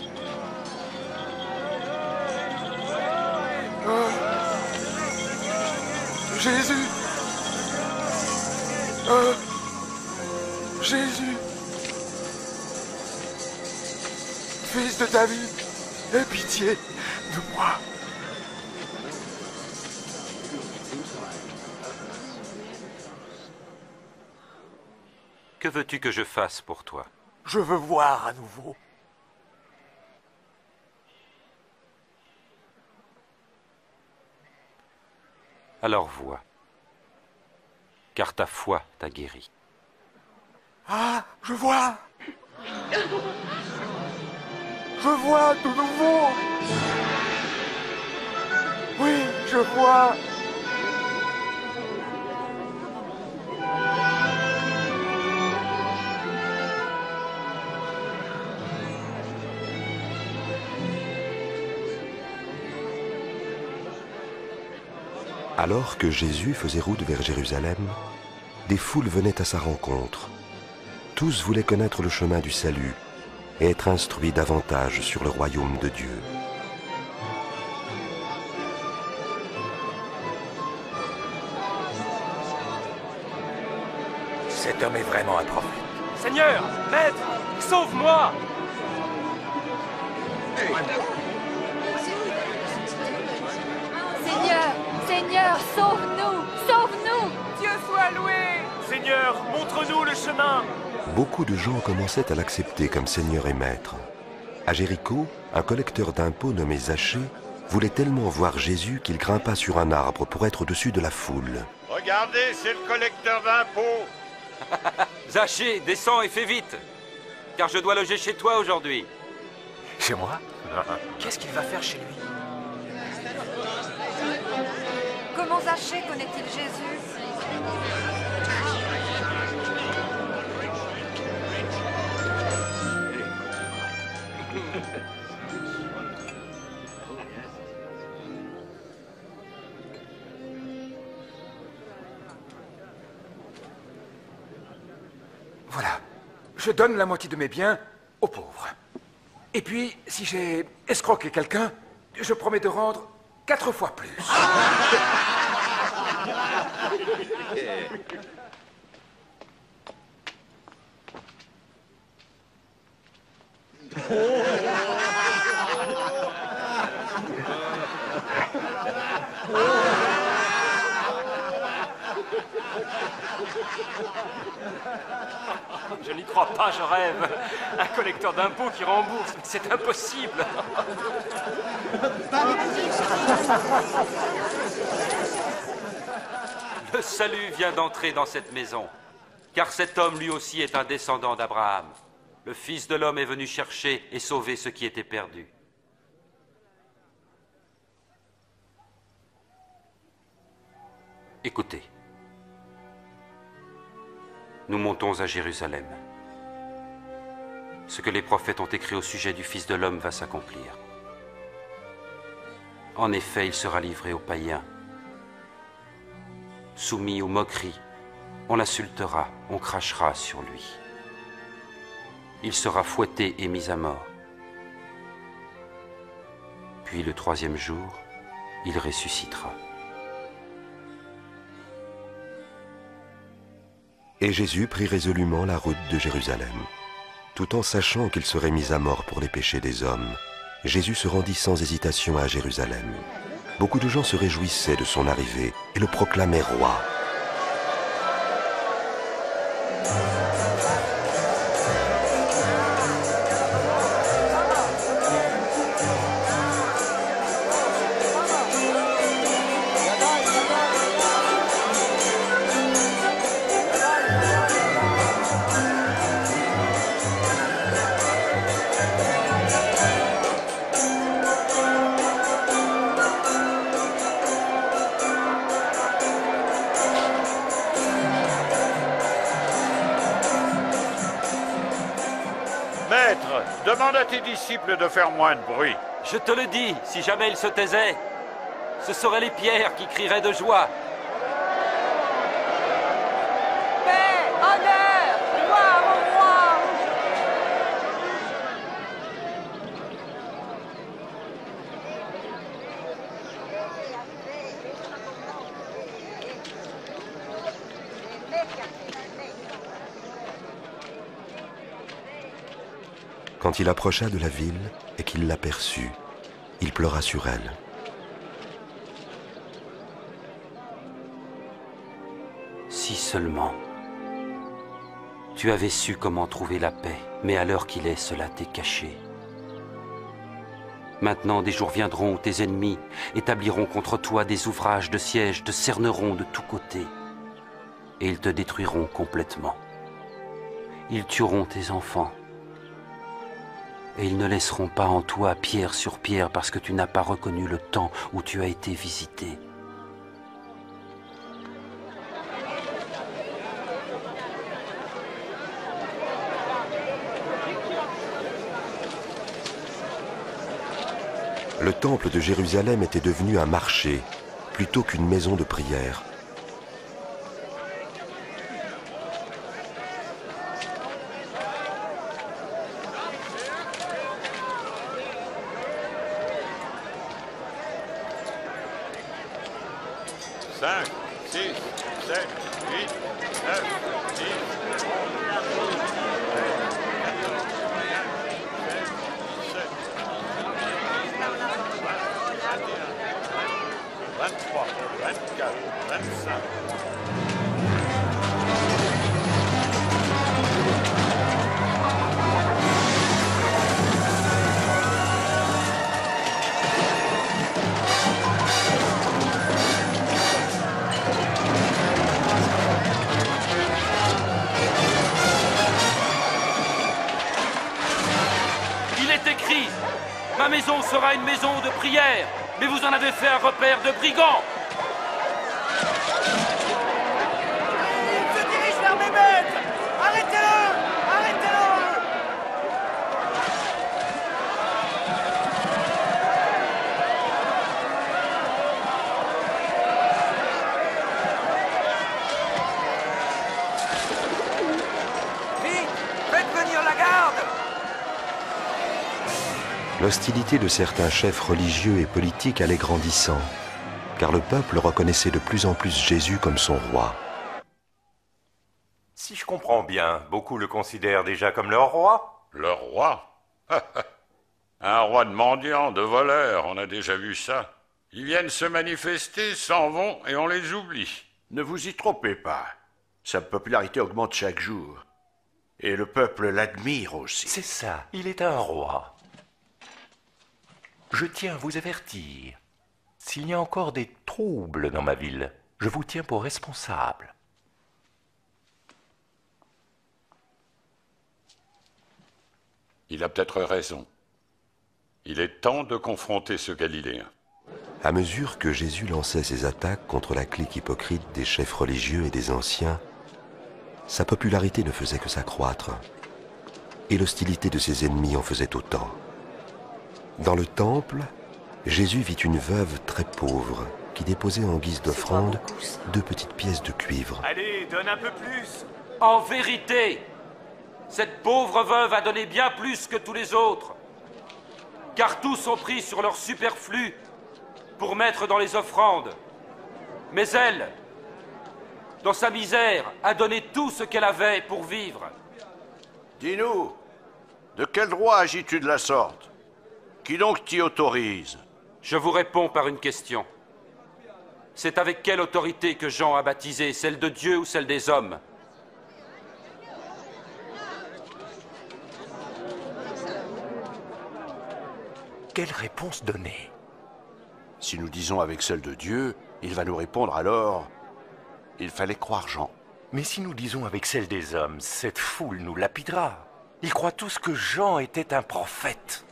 Oh. Jésus! Oh. Jésus! Fils de David, aie pitié de moi. Que veux-tu que je fasse pour toi? Je veux voir à nouveau. Alors vois, car ta foi t'a guéri. Ah, je vois! Je vois de nouveau! Oui, je vois! Alors que Jésus faisait route vers Jérusalem, des foules venaient à sa rencontre. Tous voulaient connaître le chemin du salut et être instruits davantage sur le royaume de Dieu. Cet homme est vraiment un prophète. Seigneur, maître, sauve-moi! Seigneur, Seigneur, sauve-nous, sauve-nous! Dieu soit loué! Seigneur, montre-nous le chemin! Beaucoup de gens commençaient à l'accepter comme Seigneur et Maître. À Jéricho, un collecteur d'impôts nommé Zachée voulait tellement voir Jésus qu'il grimpa sur un arbre pour être au-dessus de la foule. Regardez, c'est le collecteur d'impôts. Zachée, descends et fais vite, car je dois loger chez toi aujourd'hui. Chez moi? Qu'est-ce qu'il va faire chez lui? Comment Zachée connaît-il Jésus? Voilà. Je donne la moitié de mes biens aux pauvres. Et puis, si j'ai escroqué quelqu'un, je promets de rendre 4 fois plus. Je n'y crois pas, je rêve. Un collecteur d'impôts qui rembourse, c'est impossible. Le salut vient d'entrer dans cette maison, car cet homme lui aussi est un descendant d'Abraham. Le Fils de l'homme est venu chercher et sauver ce qui était perdu. Écoutez, nous montons à Jérusalem. Ce que les prophètes ont écrit au sujet du Fils de l'homme va s'accomplir. En effet, il sera livré aux païens, soumis aux moqueries, on l'insultera, on crachera sur lui. Il sera fouetté et mis à mort. Puis le troisième jour, il ressuscitera. Et Jésus prit résolument la route de Jérusalem. Tout en sachant qu'il serait mis à mort pour les péchés des hommes, Jésus se rendit sans hésitation à Jérusalem. Beaucoup de gens se réjouissaient de son arrivée et le proclamaient roi. Demande à tes disciples de faire moins de bruit. Je te le dis, si jamais ils se taisaient, ce seraient les pierres qui crieraient de joie. Paix, honneur, gloire au roi. Quand il approcha de la ville et qu'il l'aperçut, il pleura sur elle. Si seulement tu avais su comment trouver la paix, mais à l'heure qu'il est, cela t'est caché. Maintenant, des jours viendront où tes ennemis établiront contre toi des ouvrages de siège, te cerneront de tous côtés, et ils te détruiront complètement. Ils tueront tes enfants, et ils ne laisseront pas en toi pierre sur pierre parce que tu n'as pas reconnu le temps où tu as été visité. Le temple de Jérusalem était devenu un marché plutôt qu'une maison de prière. Ma maison sera une maison de prière, mais vous en avez fait un repère de brigands. Il se dirige vers mes maîtres. Arrêtez-le! Arrêtez-le! Vite! Faites venir la garde! L'hostilité de certains chefs religieux et politiques allait grandissant, car le peuple reconnaissait de plus en plus Jésus comme son roi. Si je comprends bien, beaucoup le considèrent déjà comme leur roi. Leur roi? Un roi de mendiants, de voleurs, on a déjà vu ça. Ils viennent se manifester, s'en vont et on les oublie. Ne vous y trompez pas. Sa popularité augmente chaque jour. Et le peuple l'admire aussi. C'est ça, il est un roi. Je tiens à vous avertir. S'il y a encore des troubles dans ma ville, je vous tiens pour responsable. Il a peut-être raison. Il est temps de confronter ce Galiléen. À mesure que Jésus lançait ses attaques contre la clique hypocrite des chefs religieux et des anciens, sa popularité ne faisait que s'accroître, et l'hostilité de ses ennemis en faisait autant. Dans le temple, Jésus vit une veuve très pauvre qui déposait en guise d'offrande 2 petites pièces de cuivre. Allez, donne un peu plus. En vérité, cette pauvre veuve a donné bien plus que tous les autres, car tous ont pris sur leur superflu pour mettre dans les offrandes. Mais elle, dans sa misère, a donné tout ce qu'elle avait pour vivre. Dis-nous, de quel droit agis-tu de la sorte? Qui donc t'y autorise? Je vous réponds par une question. C'est avec quelle autorité que Jean a baptisé, celle de Dieu ou celle des hommes? Quelle réponse donner? Si nous disons avec celle de Dieu, il va nous répondre alors... Il fallait croire Jean. Mais si nous disons avec celle des hommes, cette foule nous lapidera. Ils croient tous que Jean était un prophète.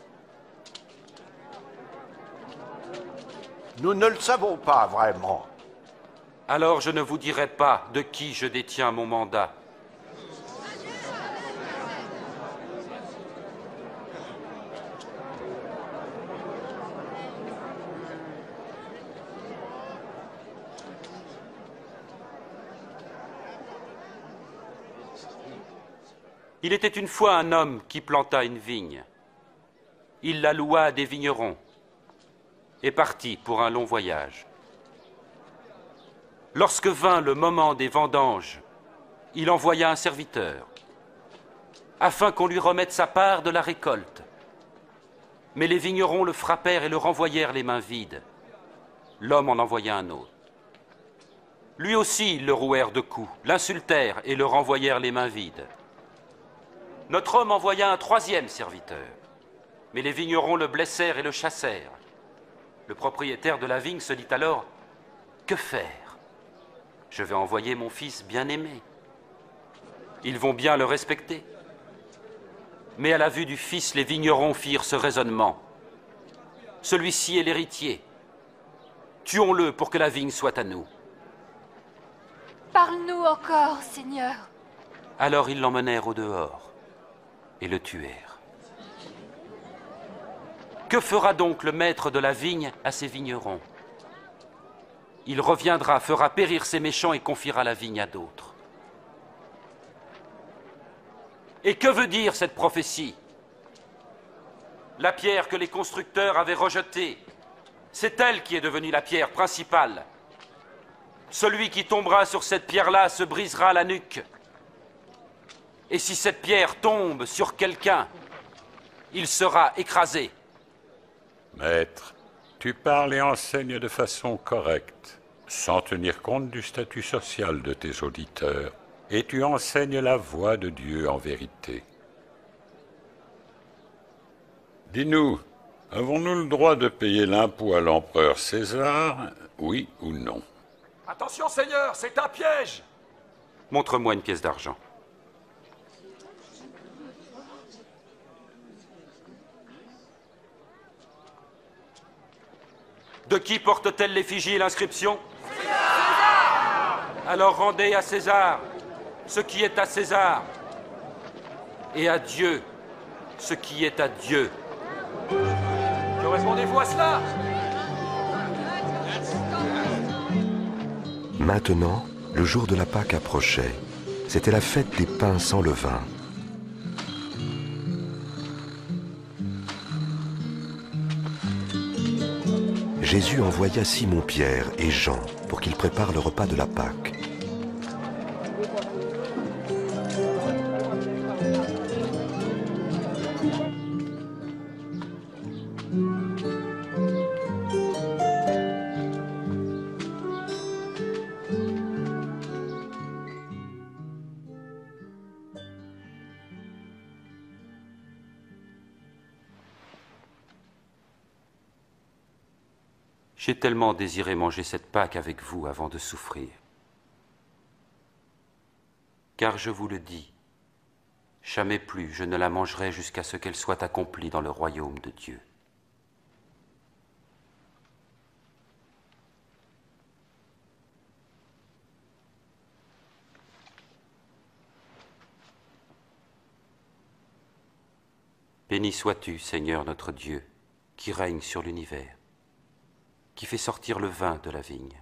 Nous ne le savons pas vraiment. Alors je ne vous dirai pas de qui je détiens mon mandat. Il était une fois un homme qui planta une vigne. Il la loua à des vignerons et partit pour un long voyage. Lorsque vint le moment des vendanges, il envoya un serviteur afin qu'on lui remette sa part de la récolte. Mais les vignerons le frappèrent et le renvoyèrent les mains vides. L'homme en envoya un autre. Lui aussi, ils le rouèrent de coups, l'insultèrent et le renvoyèrent les mains vides. Notre homme envoya un 3e serviteur, mais les vignerons le blessèrent et le chassèrent. Le propriétaire de la vigne se dit alors, « Que faire? Je vais envoyer mon fils bien-aimé. Ils vont bien le respecter. » Mais à la vue du fils, les vignerons firent ce raisonnement. « Celui-ci est l'héritier. Tuons-le pour que la vigne soit à nous. » Parle-nous encore, Seigneur. Alors ils l'emmenèrent au dehors et le tuèrent. Que fera donc le maître de la vigne à ses vignerons? Il reviendra, fera périr ses méchants et confiera la vigne à d'autres. Et que veut dire cette prophétie? La pierre que les constructeurs avaient rejetée, c'est elle qui est devenue la pierre principale. Celui qui tombera sur cette pierre-là se brisera la nuque. Et si cette pierre tombe sur quelqu'un, il sera écrasé. Maître, tu parles et enseignes de façon correcte, sans tenir compte du statut social de tes auditeurs, et tu enseignes la voie de Dieu en vérité. Dis-nous, avons-nous le droit de payer l'impôt à l'empereur César, oui ou non? Attention, Seigneur, c'est un piège! Montre-moi une pièce d'argent. De qui porte-t-elle l'effigie et l'inscription? César! Alors rendez à César ce qui est à César, et à Dieu ce qui est à Dieu. Que répondez-vous à cela? Maintenant, le jour de la Pâque approchait. C'était la fête des pains sans levain. Jésus envoya Simon-Pierre et Jean pour qu'ils préparent le repas de la Pâque. J'ai tellement désiré manger cette Pâque avec vous avant de souffrir. Car je vous le dis, jamais plus je ne la mangerai jusqu'à ce qu'elle soit accomplie dans le royaume de Dieu. Béni sois-tu, Seigneur notre Dieu, qui règne sur l'univers, qui fait sortir le vin de la vigne.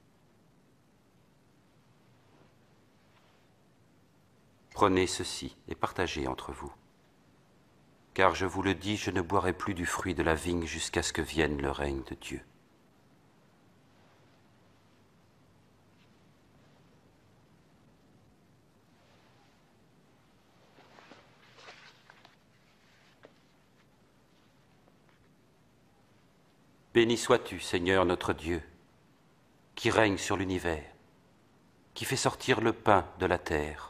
Prenez ceci et partagez entre vous. Car je vous le dis, je ne boirai plus du fruit de la vigne jusqu'à ce que vienne le règne de Dieu. Béni sois-tu, Seigneur notre Dieu, qui règne sur l'univers, qui fait sortir le pain de la terre.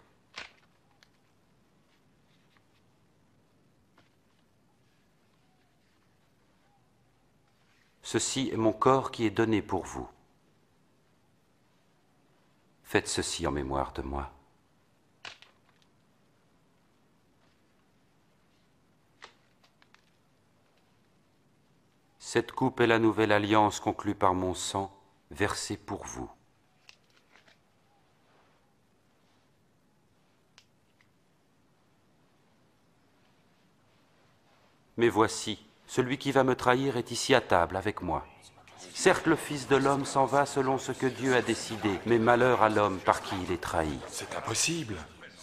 Ceci est mon corps qui est donné pour vous. Faites ceci en mémoire de moi. Cette coupe est la nouvelle alliance conclue par mon sang, versé pour vous. Mais voici, celui qui va me trahir est ici à table avec moi. Certes, le Fils de l'homme s'en va selon ce que Dieu a décidé, mais malheur à l'homme par qui il est trahi. C'est impossible.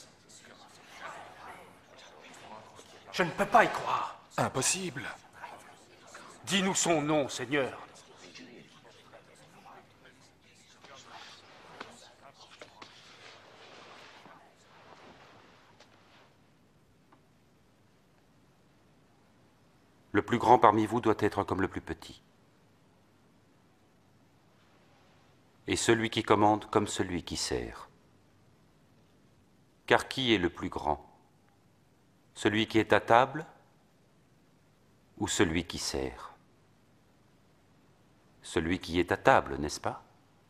Je ne peux pas y croire. Impossible. Dis-nous son nom, Seigneur. Le plus grand parmi vous doit être comme le plus petit. Et celui qui commande comme celui qui sert. Car qui est le plus grand? Celui qui est à table ou celui qui sert? Celui qui est à table, n'est-ce pas?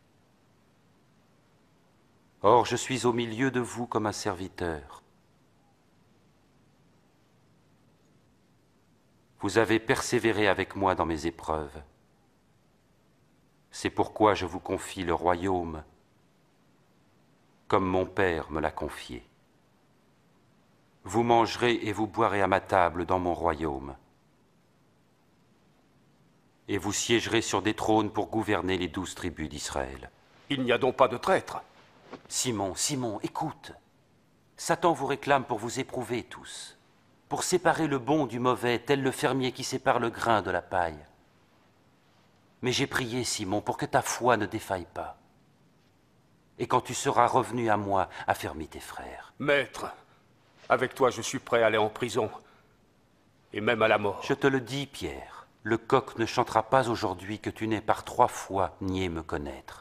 Or, je suis au milieu de vous comme un serviteur. Vous avez persévéré avec moi dans mes épreuves. C'est pourquoi je vous confie le royaume, comme mon Père me l'a confié. Vous mangerez et vous boirez à ma table dans mon royaume. Et vous siégerez sur des trônes pour gouverner les 12 tribus d'Israël. Il n'y a donc pas de traître. Simon, Simon, écoute. Satan vous réclame pour vous éprouver tous, pour séparer le bon du mauvais, tel le fermier qui sépare le grain de la paille. Mais j'ai prié, Simon, pour que ta foi ne défaille pas. Et quand tu seras revenu à moi, affermis tes frères. Maître, avec toi je suis prêt à aller en prison, et même à la mort. Je te le dis, Pierre. Le coq ne chantera pas aujourd'hui que tu n'aies par 3 fois nié me connaître.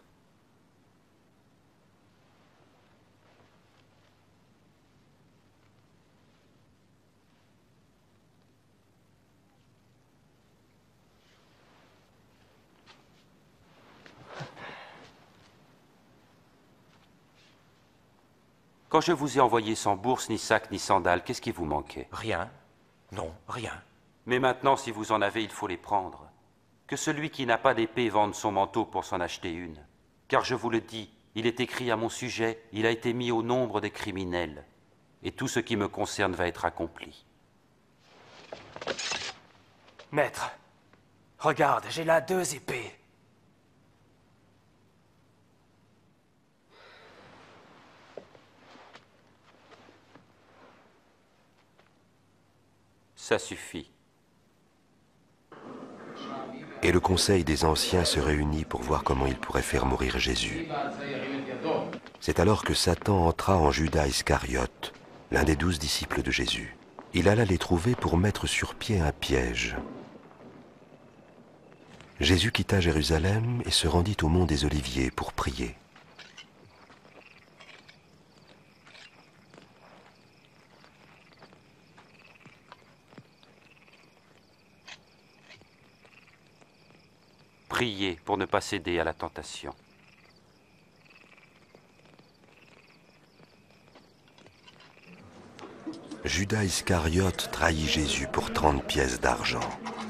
Quand je vous ai envoyé sans bourse, ni sac, ni sandales, qu'est-ce qui vous manquait? Rien. Non, rien. Mais maintenant, si vous en avez, il faut les prendre. Que celui qui n'a pas d'épée vende son manteau pour s'en acheter une. Car je vous le dis, il est écrit à mon sujet, il a été mis au nombre des criminels, et tout ce qui me concerne va être accompli. Maître, regarde, j'ai là 2 épées. Ça suffit. Et le conseil des anciens se réunit pour voir comment il pourrait faire mourir Jésus. C'est alors que Satan entra en Judas Iscariote, l'un des 12 disciples de Jésus. Il alla les trouver pour mettre sur pied un piège. Jésus quitta Jérusalem et se rendit au mont des Oliviers pour prier. Priez pour ne pas céder à la tentation. Judas Iscariote trahit Jésus pour 30 pièces d'argent.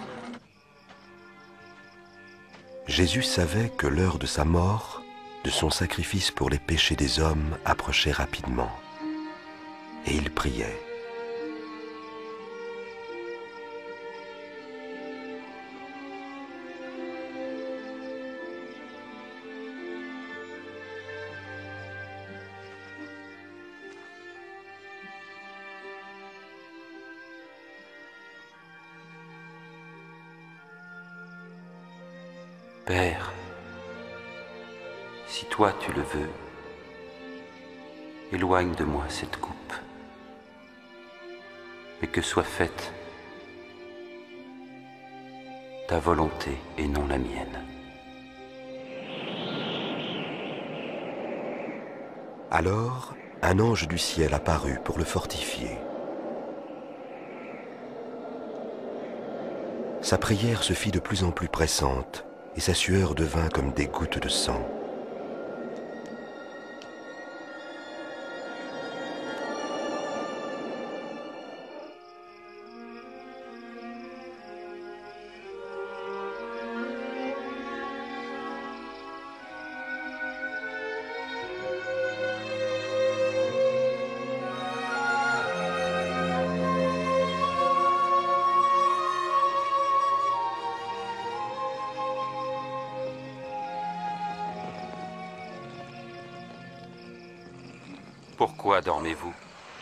Jésus savait que l'heure de sa mort, de son sacrifice pour les péchés des hommes, approchait rapidement. Et il priait. Père, si toi tu le veux, éloigne de moi cette coupe, mais que soit faite ta volonté et non la mienne. Alors, un ange du ciel apparut pour le fortifier. Sa prière se fit de plus en plus pressante, et sa sueur devint comme des gouttes de sang. Pourquoi dormez-vous?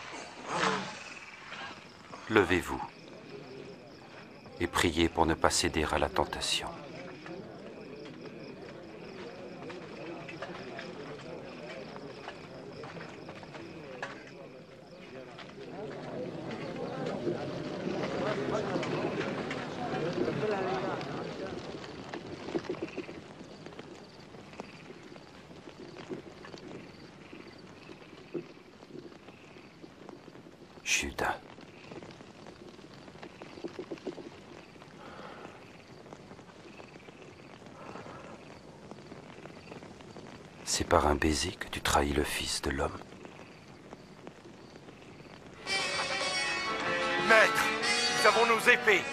Levez-vous et priez pour ne pas céder à la tentation. Judas. C'est par un baiser que tu trahis le Fils de l'homme. Maître, nous avons nos épées.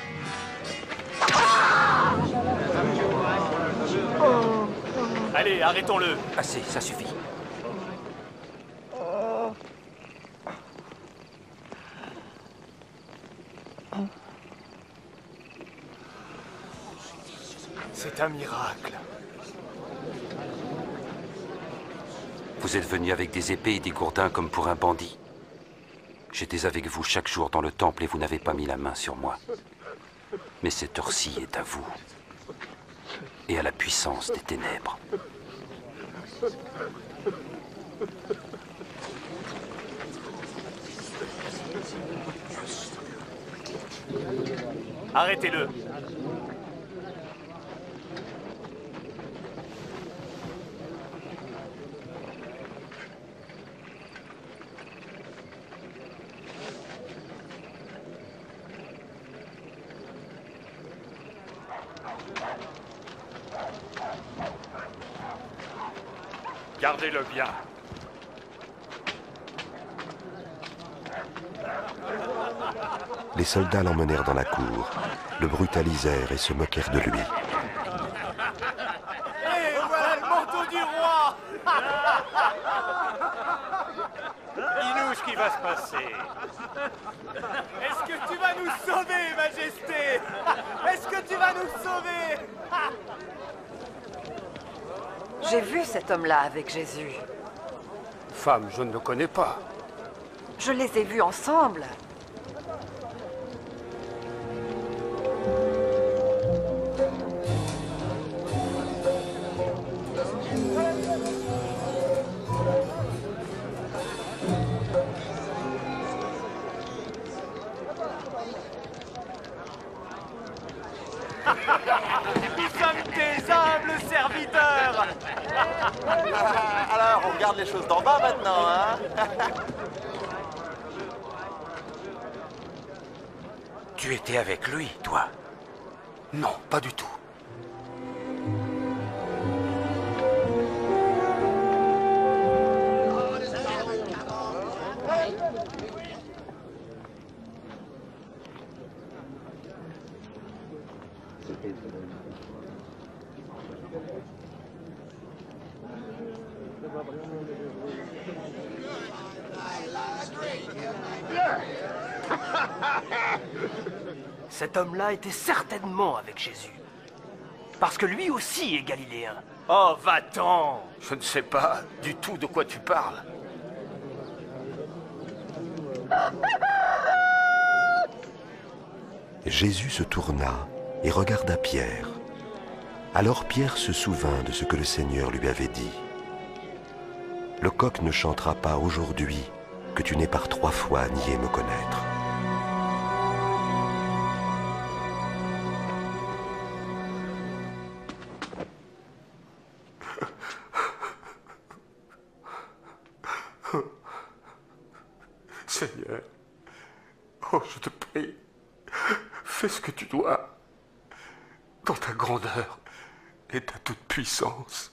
Allez, arrêtons-le. Assez, ça suffit. C'est un miracle. Vous êtes venu avec des épées et des gourdins comme pour un bandit. J'étais avec vous chaque jour dans le temple et vous n'avez pas mis la main sur moi. Mais cette heure-ci est à vous et à la puissance des ténèbres. Arrêtez-le. Gardez-le bien. Les soldats l'emmenèrent dans la cour, le brutalisèrent et se moquèrent de lui. Et voilà le manteau du roi. Dis-nous ce qui va se passer. Est-ce que tu vas nous sauver, Majesté? Est-ce que tu vas nous sauver? J'ai vu cet homme-là avec Jésus. Femme, je ne le connais pas. Je les ai vus ensemble. Nous sommes tes humbles serviteurs. Alors, on regarde les choses d'en bas maintenant, hein? Tu étais avec lui, toi? Non, pas du tout. Cet homme-là était certainement avec Jésus. Parce que lui aussi est galiléen. Oh, va-t'en! Je ne sais pas du tout de quoi tu parles. Jésus se tourna et regarda Pierre. Alors Pierre se souvint de ce que le Seigneur lui avait dit. Le coq ne chantera pas aujourd'hui que tu n'aies par 3 fois nié me connaître. Seigneur, oh, je te prie, fais ce que tu dois, dans ta grandeur et ta toute-puissance.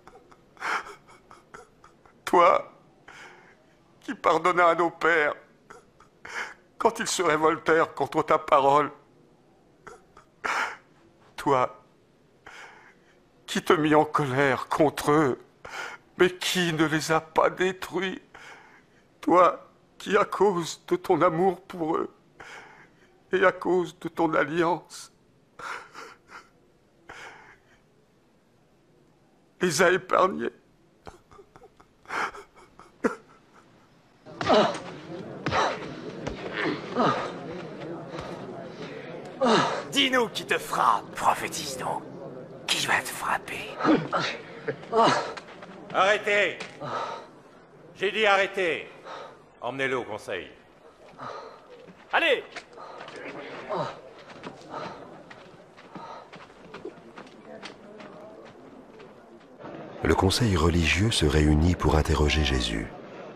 Toi, qui pardonnas à nos pères quand ils se révoltèrent contre ta parole. Toi, qui te mis en colère contre eux, mais qui ne les a pas détruits. Toi, qui, à cause de ton amour pour eux et à cause de ton alliance, les a épargnés. Dis-nous qui te frappe. Prophétise donc. Qui va te frapper? Arrêtez! J'ai dit arrêtez! Emmenez-le au conseil. Allez! Le conseil religieux se réunit pour interroger Jésus.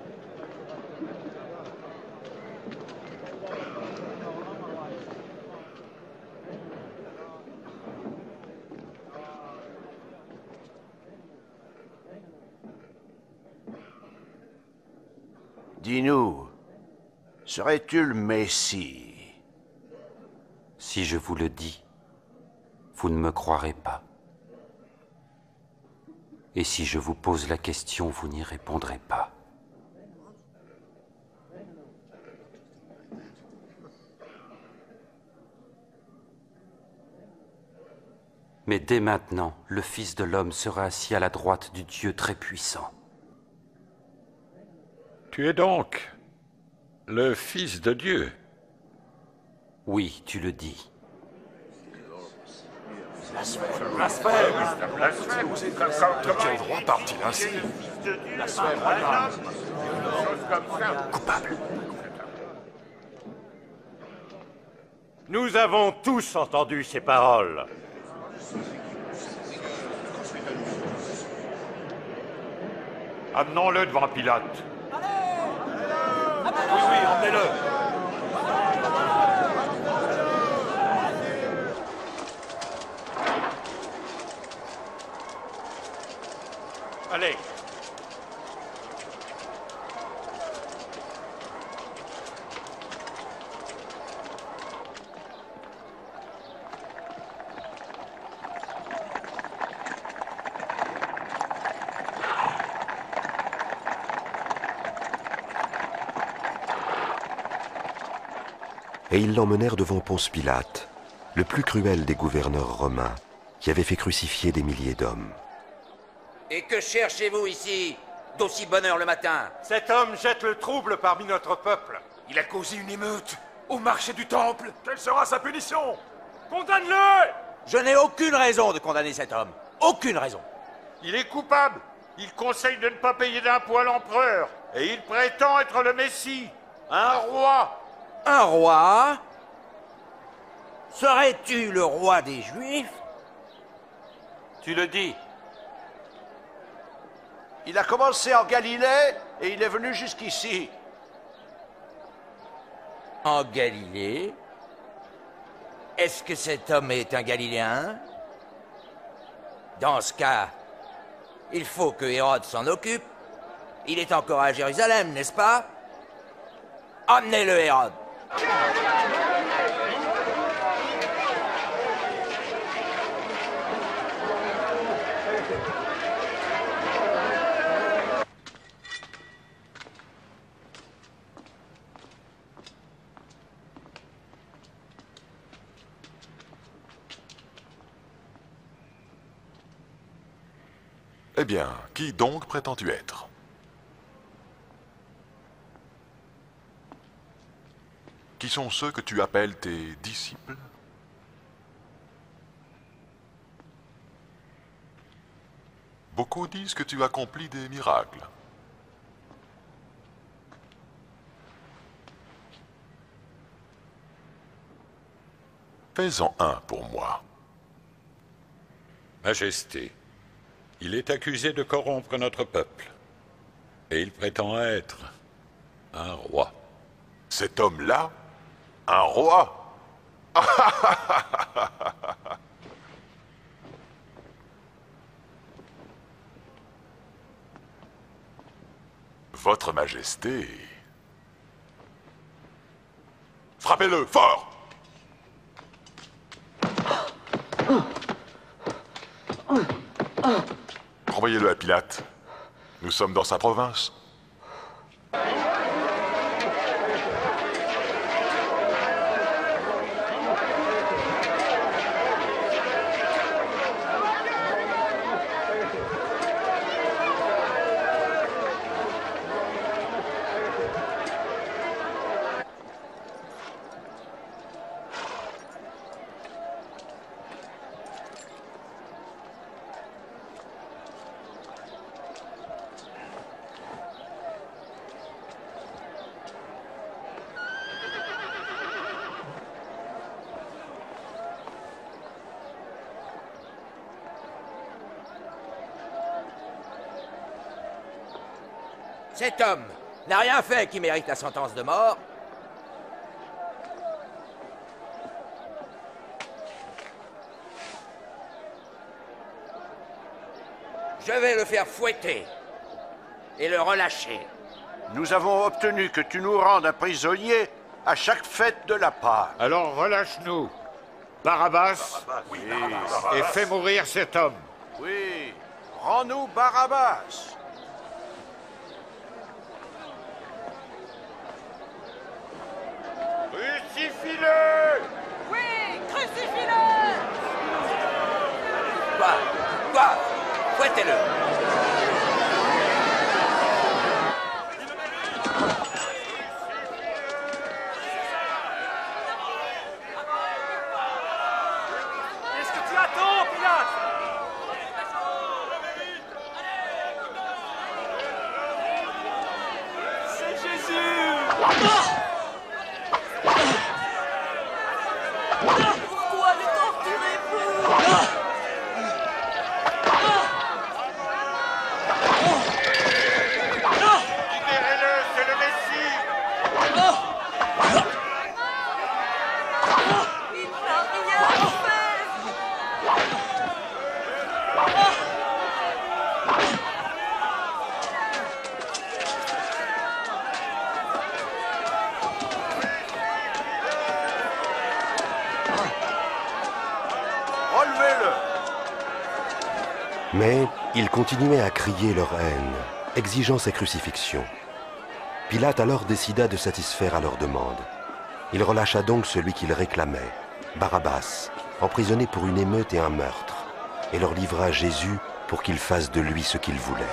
Dis-nous, serais-tu le Messie? Si je vous le dis, vous ne me croirez pas. Et si je vous pose la question, vous n'y répondrez pas. Mais dès maintenant, le Fils de l'homme sera assis à la droite du Dieu très-puissant. Tu es donc le Fils de Dieu? Oui, tu le dis. Blasphème! De quel droit parle-t-il ainsi? Coupable. Nous avons tous entendu ces paroles. Amenons-le devant Pilate. Oui, emmenez-le. Allez. Et ils l'emmenèrent devant Ponce Pilate, le plus cruel des gouverneurs romains, qui avait fait crucifier des milliers d'hommes. Et que cherchez-vous ici, d'aussi bonne heure le matin? Cet homme jette le trouble parmi notre peuple. Il a causé une émeute au marché du temple. Quelle sera sa punition? Condamne-le! Je n'ai aucune raison de condamner cet homme. Aucune raison. Il est coupable. Il conseille de ne pas payer d'impôts à l'empereur. Et il prétend être le Messie, un roi. Un roi? Serais-tu le roi des Juifs? Tu le dis. Il a commencé en Galilée et il est venu jusqu'ici. En Galilée? Est-ce que cet homme est un Galiléen? Dans ce cas, il faut que Hérode s'en occupe. Il est encore à Jérusalem, n'est-ce pas? Emmenez-le, Hérode. Eh bien, qui donc prétends-tu être? Qui sont ceux que tu appelles tes disciples? Beaucoup disent que tu accomplis des miracles. Fais-en un pour moi. Majesté, il est accusé de corrompre notre peuple. Et il prétend être un roi. Cet homme-là? Un roi? Votre Majesté... Frappez-le, fort! Renvoyez-le à Pilate. Nous sommes dans sa province. Cet homme n'a rien fait qui mérite la sentence de mort. Je vais le faire fouetter et le relâcher. Nous avons obtenu que tu nous rendes un prisonnier à chaque fête de la Pâque. Alors relâche-nous, Barabbas, Oui. et fais mourir cet homme. Oui, rends-nous Barabbas. Crucifie-le! Oui, crucifie-le! Quoi? Fouettez-le! Qu'est-ce que tu attends, Pilate? C'est Jésus! Pourquoi le torturez-vous? Libérez-le, c'est le Messie! Il n'a rien fait! Relevez-le. Mais ils continuaient à crier leur haine, exigeant sa crucifixion. Pilate alors décida de satisfaire à leur demande. Il relâcha donc celui qu'il réclamait, Barabbas, emprisonné pour une émeute et un meurtre, et leur livra Jésus pour qu'ils fassent de lui ce qu'ils voulaient.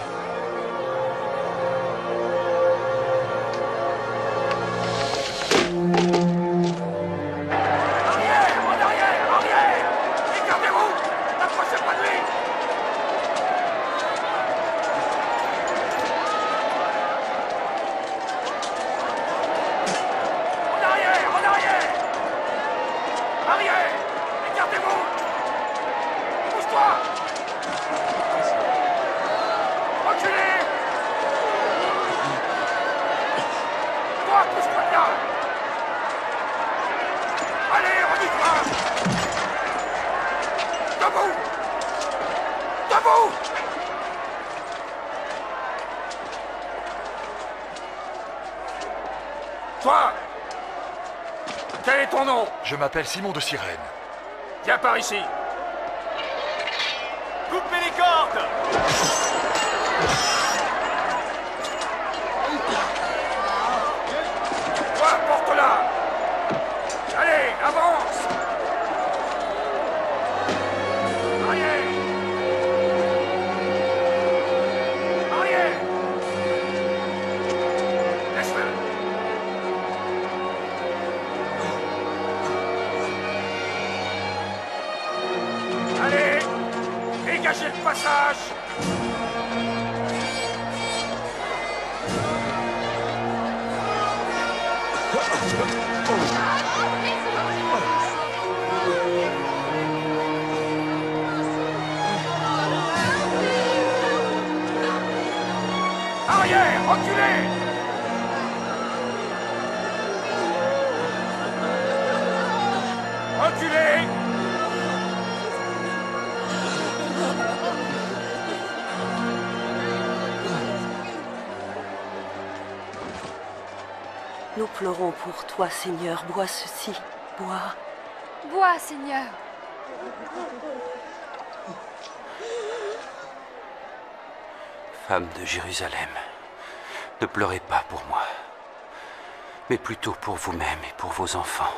Toi! Quel est ton nom? Je m'appelle Simon de Cyrène. Viens par ici. Coupez les cordes! Toi, porte-la. Allez, avance. Arrière. Dégagez le passage! Arrière! Reculez! Reculez! Nous pleurons pour toi, Seigneur. Bois ceci. Bois. Bois, Seigneur. Femme de Jérusalem, ne pleurez pas pour moi, mais plutôt pour vous-même et pour vos enfants.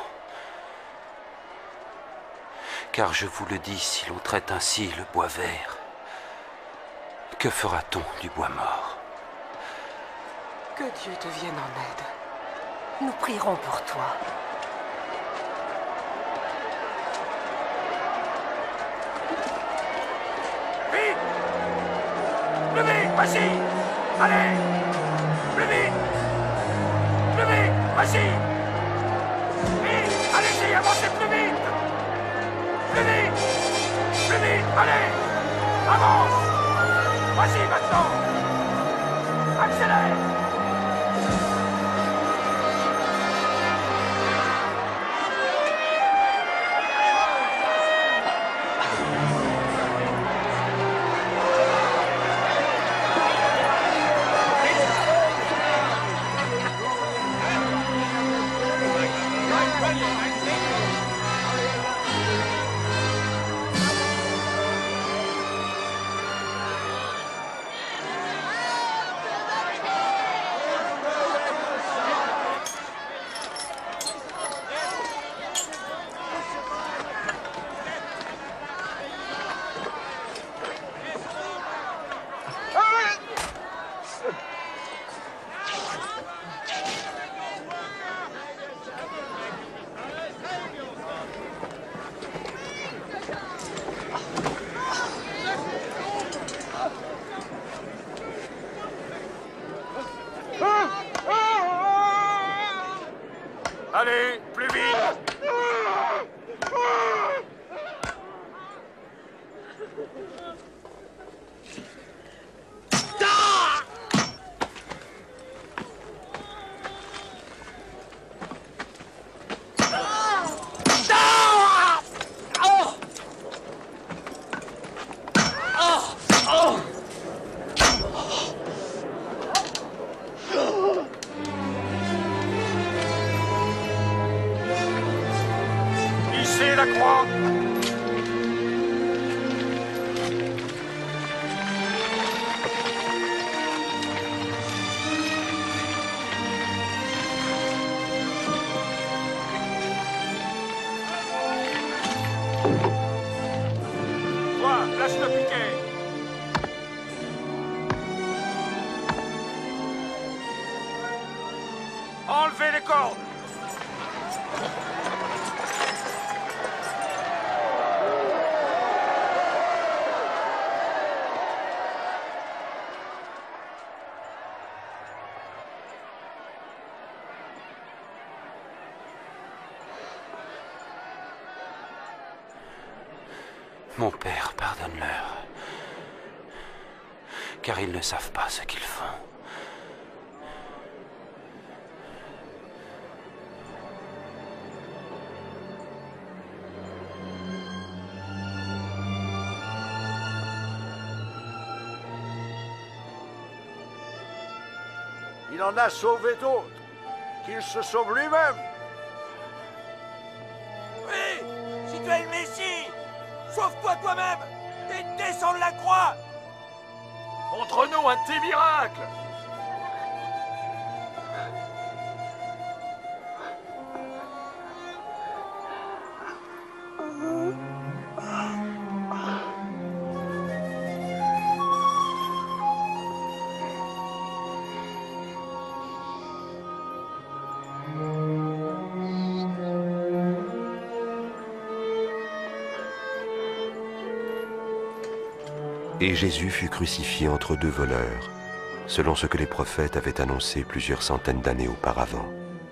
Car je vous le dis, si l'on traite ainsi le bois vert, que fera-t-on du bois mort? Que Dieu te vienne en aide. Nous prierons pour toi. Vite! Plus vite, vas-y! Allez! Plus vite! Plus vite, vas-y! Vite! Allez-y, avancez plus vite! Plus vite! Plus vite, allez! Avance! Vas-y maintenant! Accélère! Allez, plus vite! Hissez la croix! Toi, lâche le piquet! Enlevez les cordes! Mon Père, pardonne-leur, car ils ne savent pas ce qu'ils font. Il en a sauvé d'autres. Qu'il se sauve lui-même. Oui! Si tu es le Messie, sauve-toi toi-même et descends de la croix! Montre-nous un de tes miracles! Et Jésus fut crucifié entre deux voleurs, selon ce que les prophètes avaient annoncé plusieurs centaines d'années auparavant.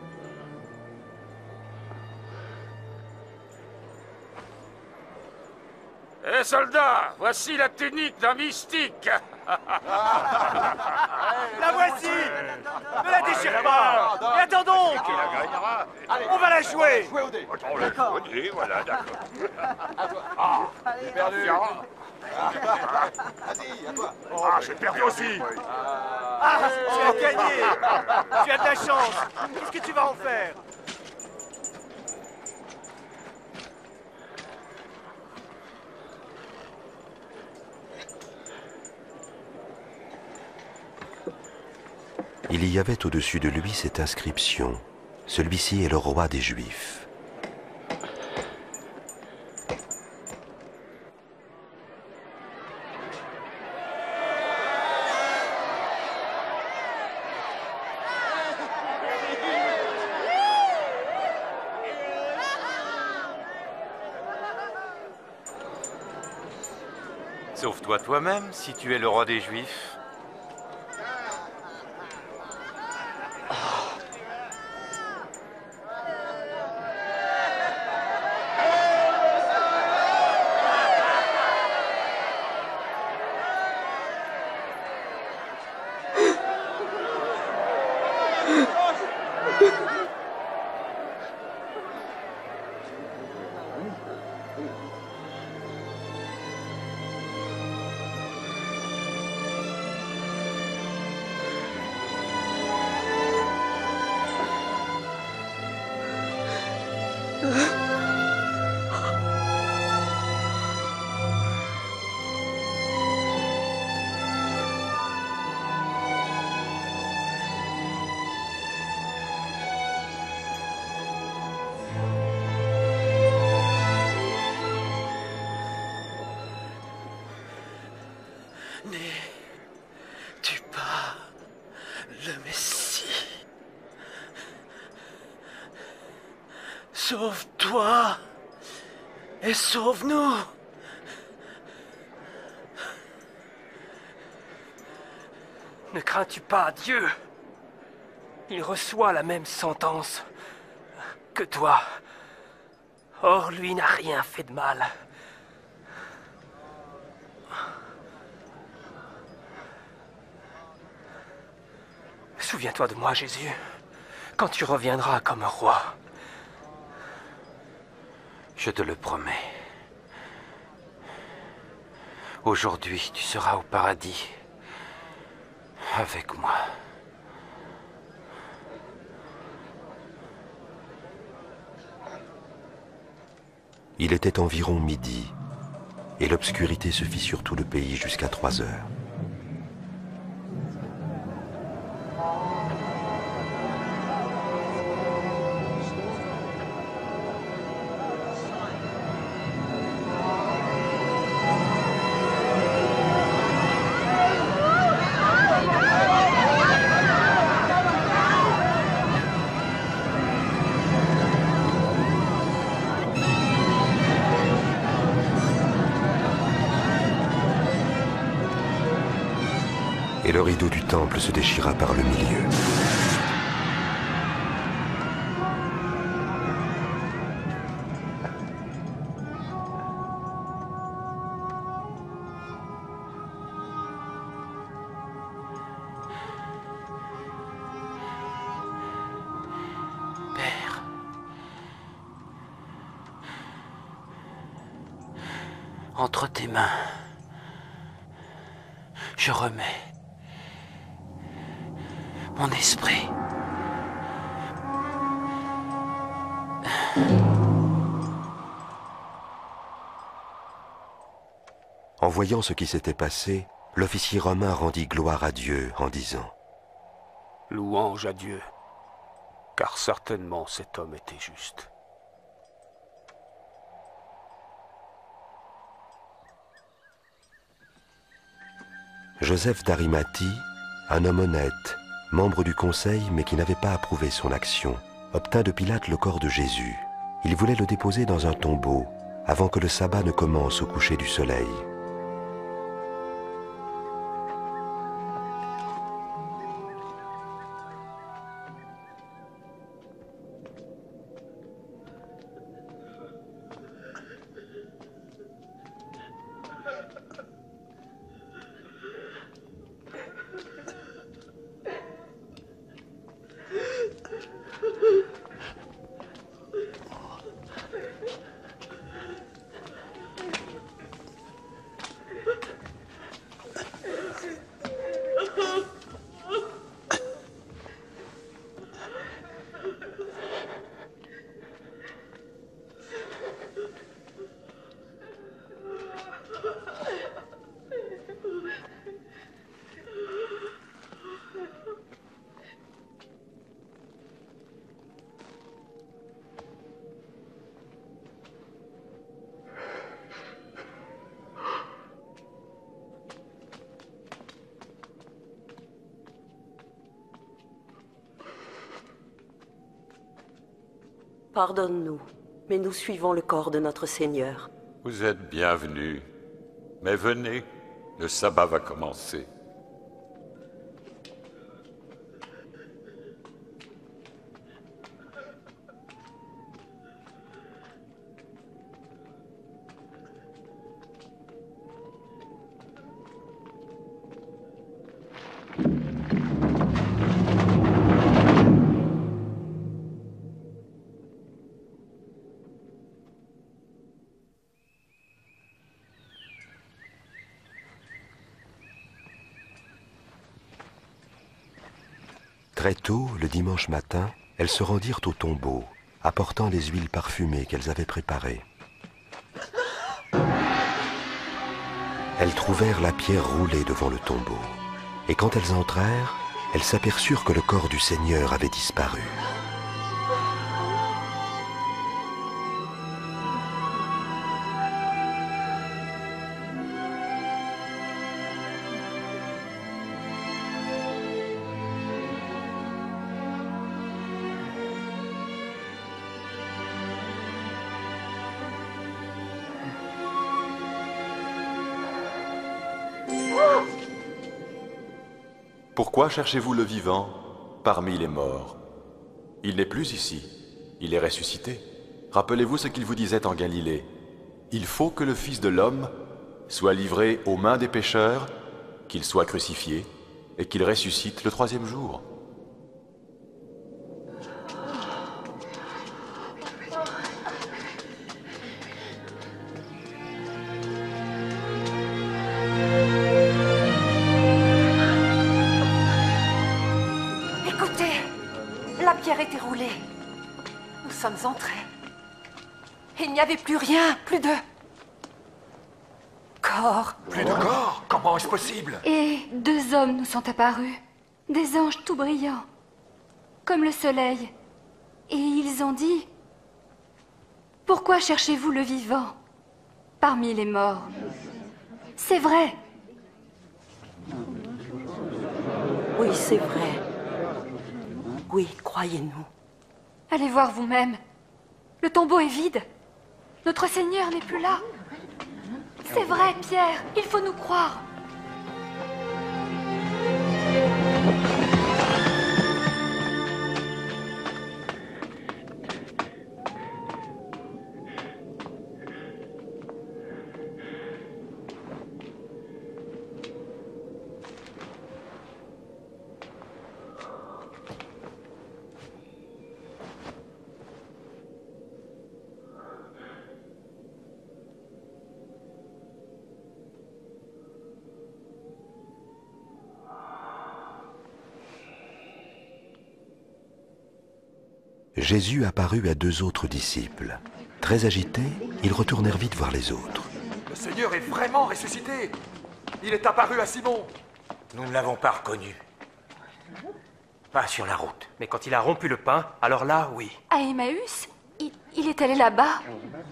Hé soldats, voici la tunique d'un mystique. La voici. Ne la déchire pas. Et attends donc. On va la jouer. D'accord. Voilà, d'accord. Perdu. Vas-y, à toi. Ah, j'ai perdu aussi. Ah, tu as gagné. Tu as de la chance. Qu'est-ce que tu vas en faire? Il y avait au-dessus de lui cette inscription. Celui-ci est le roi des Juifs. Sauve-toi toi-même si tu es le roi des Juifs. N'es-tu pas le Messie? Sauve-toi et sauve-nous. Ne crains-tu pas Dieu? Il reçoit la même sentence que toi. Or, lui n'a rien fait de mal. Souviens-toi de moi, Jésus, quand tu reviendras comme roi. Je te le promets. Aujourd'hui, tu seras au paradis avec moi. Il était environ midi, et l'obscurité se fit sur tout le pays jusqu'à 3 heures. Et le rideau du temple se déchira par le milieu. Père, entre tes mains, je remets mon esprit. En voyant ce qui s'était passé, l'officier romain rendit gloire à Dieu en disant : Louange à Dieu, car certainement cet homme était juste. Joseph d'Arimathie, un homme honnête, membre du conseil mais qui n'avait pas approuvé son action, obtint de Pilate le corps de Jésus. Il voulait le déposer dans un tombeau avant que le sabbat ne commence au coucher du soleil. Pardonne-nous, mais nous suivons le corps de notre Seigneur. Vous êtes bienvenus. Mais venez, le sabbat va commencer. Très tôt, le dimanche matin, elles se rendirent au tombeau, apportant les huiles parfumées qu'elles avaient préparées. Elles trouvèrent la pierre roulée devant le tombeau, et quand elles entrèrent, elles s'aperçurent que le corps du Seigneur avait disparu. Pourquoi cherchez-vous le vivant parmi les morts? Il n'est plus ici, il est ressuscité. Rappelez-vous ce qu'il vous disait en Galilée. Il faut que le Fils de l'homme soit livré aux mains des pécheurs, qu'il soit crucifié et qu'il ressuscite le troisième jour. Était roulée. Nous sommes entrés. Il n'y avait plus rien, plus de corps. Plus de corps? Comment est-ce possible? Et 2 hommes nous sont apparus, des anges tout brillants, comme le soleil. Et ils ont dit: pourquoi cherchez-vous le vivant parmi les morts? C'est vrai. Oui, c'est vrai. Oui, croyez-nous. Allez voir vous-même. Le tombeau est vide. Notre Seigneur n'est plus là. C'est vrai, Pierre. Il faut nous croire. Jésus apparut à 2 autres disciples. Très agités, ils retournèrent vite voir les autres. Le Seigneur est vraiment ressuscité. Il est apparu à Simon. Nous ne l'avons pas reconnu. Pas sur la route. Mais quand il a rompu le pain, alors là, oui. À Emmaüs, il est allé là-bas.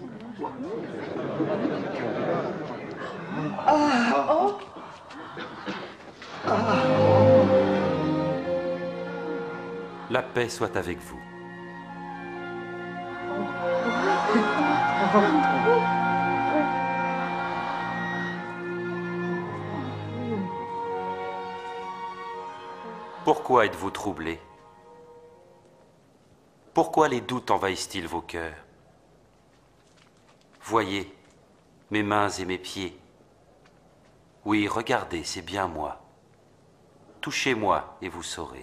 La paix soit avec vous. Pourquoi êtes-vous troublés? Pourquoi les doutes envahissent-ils vos cœurs? Voyez mes mains et mes pieds. Oui, regardez, c'est bien moi. Touchez-moi et vous saurez.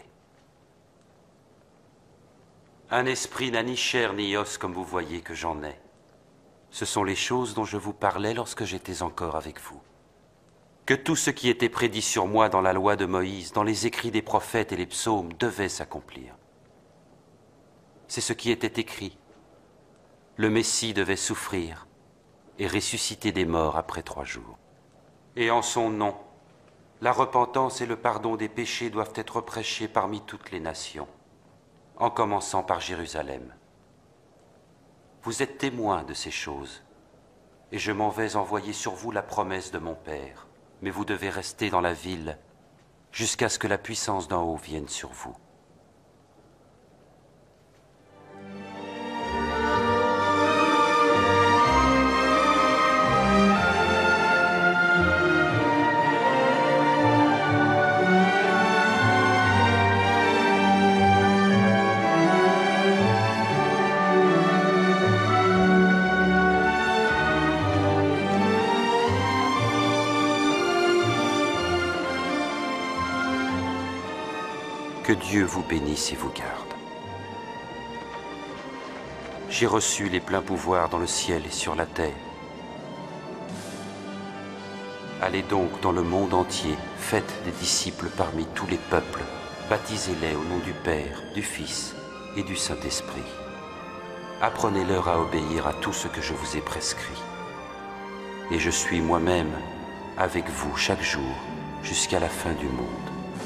Un esprit n'a ni chair ni os comme vous voyez que j'en ai. Ce sont les choses dont je vous parlais lorsque j'étais encore avec vous. Que tout ce qui était prédit sur moi dans la loi de Moïse, dans les écrits des prophètes et les psaumes, devait s'accomplir. C'est ce qui était écrit. Le Messie devait souffrir et ressusciter des morts après 3 jours. Et en son nom, la repentance et le pardon des péchés doivent être prêchés parmi toutes les nations, en commençant par Jérusalem. Vous êtes témoins de ces choses, et je m'en vais envoyer sur vous la promesse de mon Père, mais vous devez rester dans la ville jusqu'à ce que la puissance d'en haut vienne sur vous. Que Dieu vous bénisse et vous garde. J'ai reçu les pleins pouvoirs dans le ciel et sur la terre. Allez donc dans le monde entier, faites des disciples parmi tous les peuples, baptisez-les au nom du Père, du Fils et du Saint-Esprit. Apprenez-leur à obéir à tout ce que je vous ai prescrit. Et je suis moi-même avec vous chaque jour jusqu'à la fin du monde.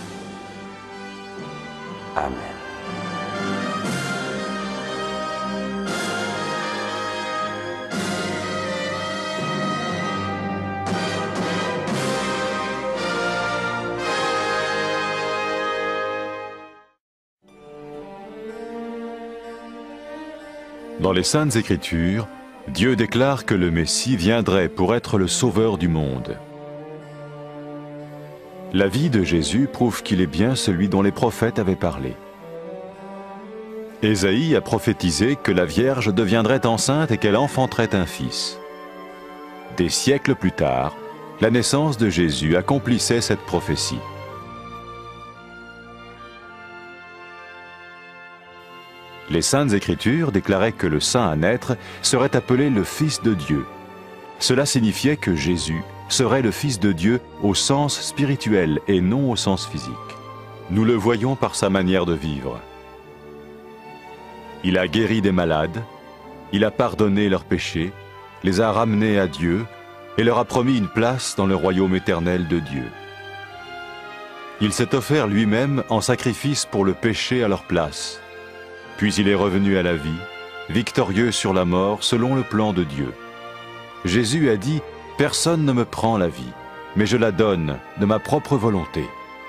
Amen. Dans les Saintes Écritures, Dieu déclare que le Messie viendrait pour être le sauveur du monde. La vie de Jésus prouve qu'il est bien celui dont les prophètes avaient parlé. Ésaïe a prophétisé que la Vierge deviendrait enceinte et qu'elle enfanterait un fils. Des siècles plus tard, la naissance de Jésus accomplissait cette prophétie. Les Saintes Écritures déclaraient que le saint à naître serait appelé le Fils de Dieu. Cela signifiait que Jésus serait le Fils de Dieu au sens spirituel et non au sens physique. Nous le voyons par sa manière de vivre. Il a guéri des malades, il a pardonné leurs péchés, les a ramenés à Dieu et leur a promis une place dans le royaume éternel de Dieu. Il s'est offert lui-même en sacrifice pour le péché à leur place. Puis il est revenu à la vie, victorieux sur la mort selon le plan de Dieu. Jésus a dit « Personne ne me prend la vie, mais je la donne de ma propre volonté. »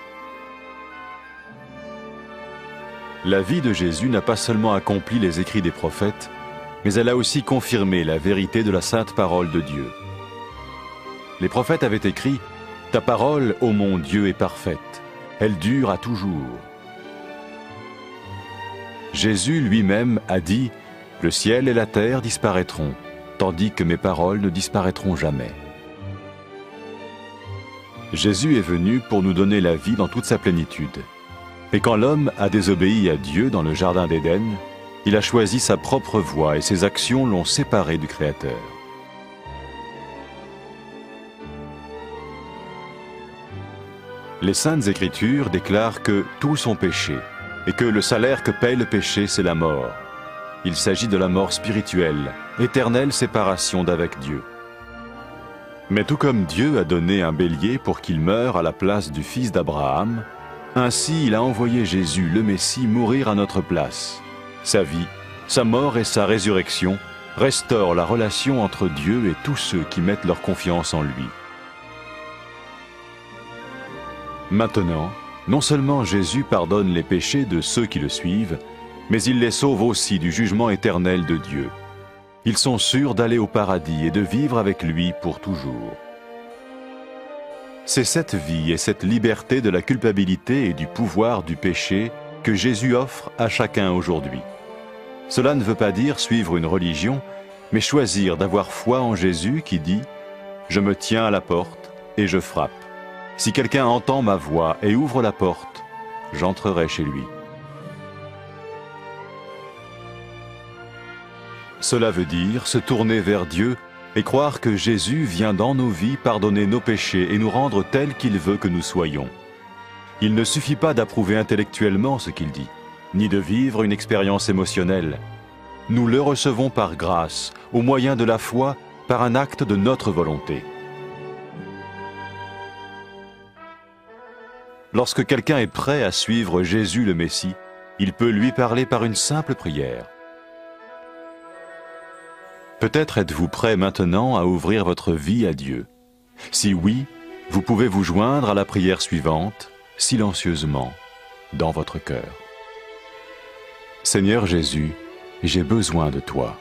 La vie de Jésus n'a pas seulement accompli les écrits des prophètes, mais elle a aussi confirmé la vérité de la sainte parole de Dieu. Les prophètes avaient écrit « Ta parole, ô mon Dieu, est parfaite, elle dure à toujours. » Jésus lui-même a dit « Le ciel et la terre disparaîtront, tandis que mes paroles ne disparaîtront jamais. » Jésus est venu pour nous donner la vie dans toute sa plénitude. Et quand l'homme a désobéi à Dieu dans le jardin d'Éden, il a choisi sa propre voie et ses actions l'ont séparé du Créateur. Les Saintes Écritures déclarent que tous sont péchés et que le salaire que paye le péché, c'est la mort. Il s'agit de la mort spirituelle, éternelle séparation d'avec Dieu. Mais tout comme Dieu a donné un bélier pour qu'il meure à la place du fils d'Abraham, ainsi il a envoyé Jésus, le Messie, mourir à notre place. Sa vie, sa mort et sa résurrection restaurent la relation entre Dieu et tous ceux qui mettent leur confiance en lui. Maintenant, non seulement Jésus pardonne les péchés de ceux qui le suivent, mais il les sauve aussi du jugement éternel de Dieu. Ils sont sûrs d'aller au paradis et de vivre avec lui pour toujours. C'est cette vie et cette liberté de la culpabilité et du pouvoir du péché que Jésus offre à chacun aujourd'hui. Cela ne veut pas dire suivre une religion, mais choisir d'avoir foi en Jésus qui dit « Je me tiens à la porte et je frappe. Si quelqu'un entend ma voix et ouvre la porte, j'entrerai chez lui. » Cela veut dire se tourner vers Dieu et croire que Jésus vient dans nos vies pardonner nos péchés et nous rendre tels qu'il veut que nous soyons. Il ne suffit pas d'approuver intellectuellement ce qu'il dit, ni de vivre une expérience émotionnelle. Nous le recevons par grâce, au moyen de la foi, par un acte de notre volonté. Lorsque quelqu'un est prêt à suivre Jésus le Messie, il peut lui parler par une simple prière. Peut-être êtes-vous prêt maintenant à ouvrir votre vie à Dieu. Si oui, vous pouvez vous joindre à la prière suivante, silencieusement, dans votre cœur. Seigneur Jésus, j'ai besoin de toi.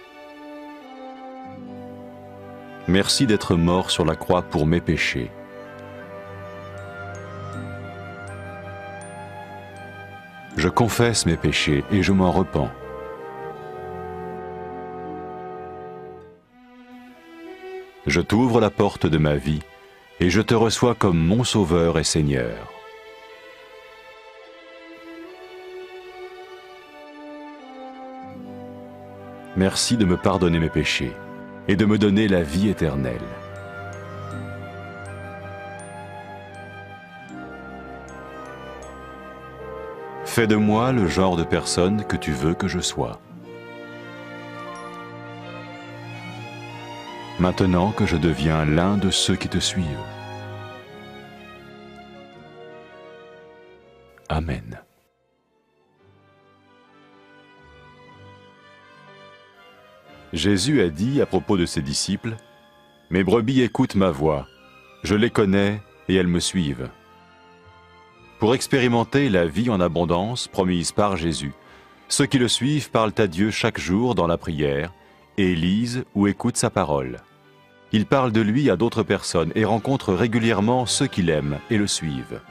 Merci d'être mort sur la croix pour mes péchés. Je confesse mes péchés et je m'en repens. Je t'ouvre la porte de ma vie et je te reçois comme mon Sauveur et Seigneur. merci de me pardonner mes péchés et de me donner la vie éternelle. Fais de moi le genre de personne que tu veux que je sois. Maintenant que je deviens l'un de ceux qui te suivent. Amen. Jésus a dit à propos de ses disciples, « Mes brebis écoutent ma voix, je les connais et elles me suivent. » Pour expérimenter la vie en abondance promise par Jésus, ceux qui le suivent parlent à Dieu chaque jour dans la prière et lisent ou écoutent sa parole. Ils parlent de lui à d'autres personnes et rencontrent régulièrement ceux qui l'aiment et le suivent.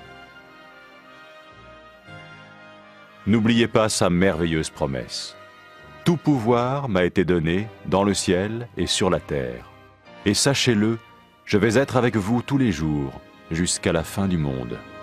N'oubliez pas sa merveilleuse promesse. Tout pouvoir m'a été donné dans le ciel et sur la terre. Et sachez-le, je vais être avec vous tous les jours jusqu'à la fin du monde.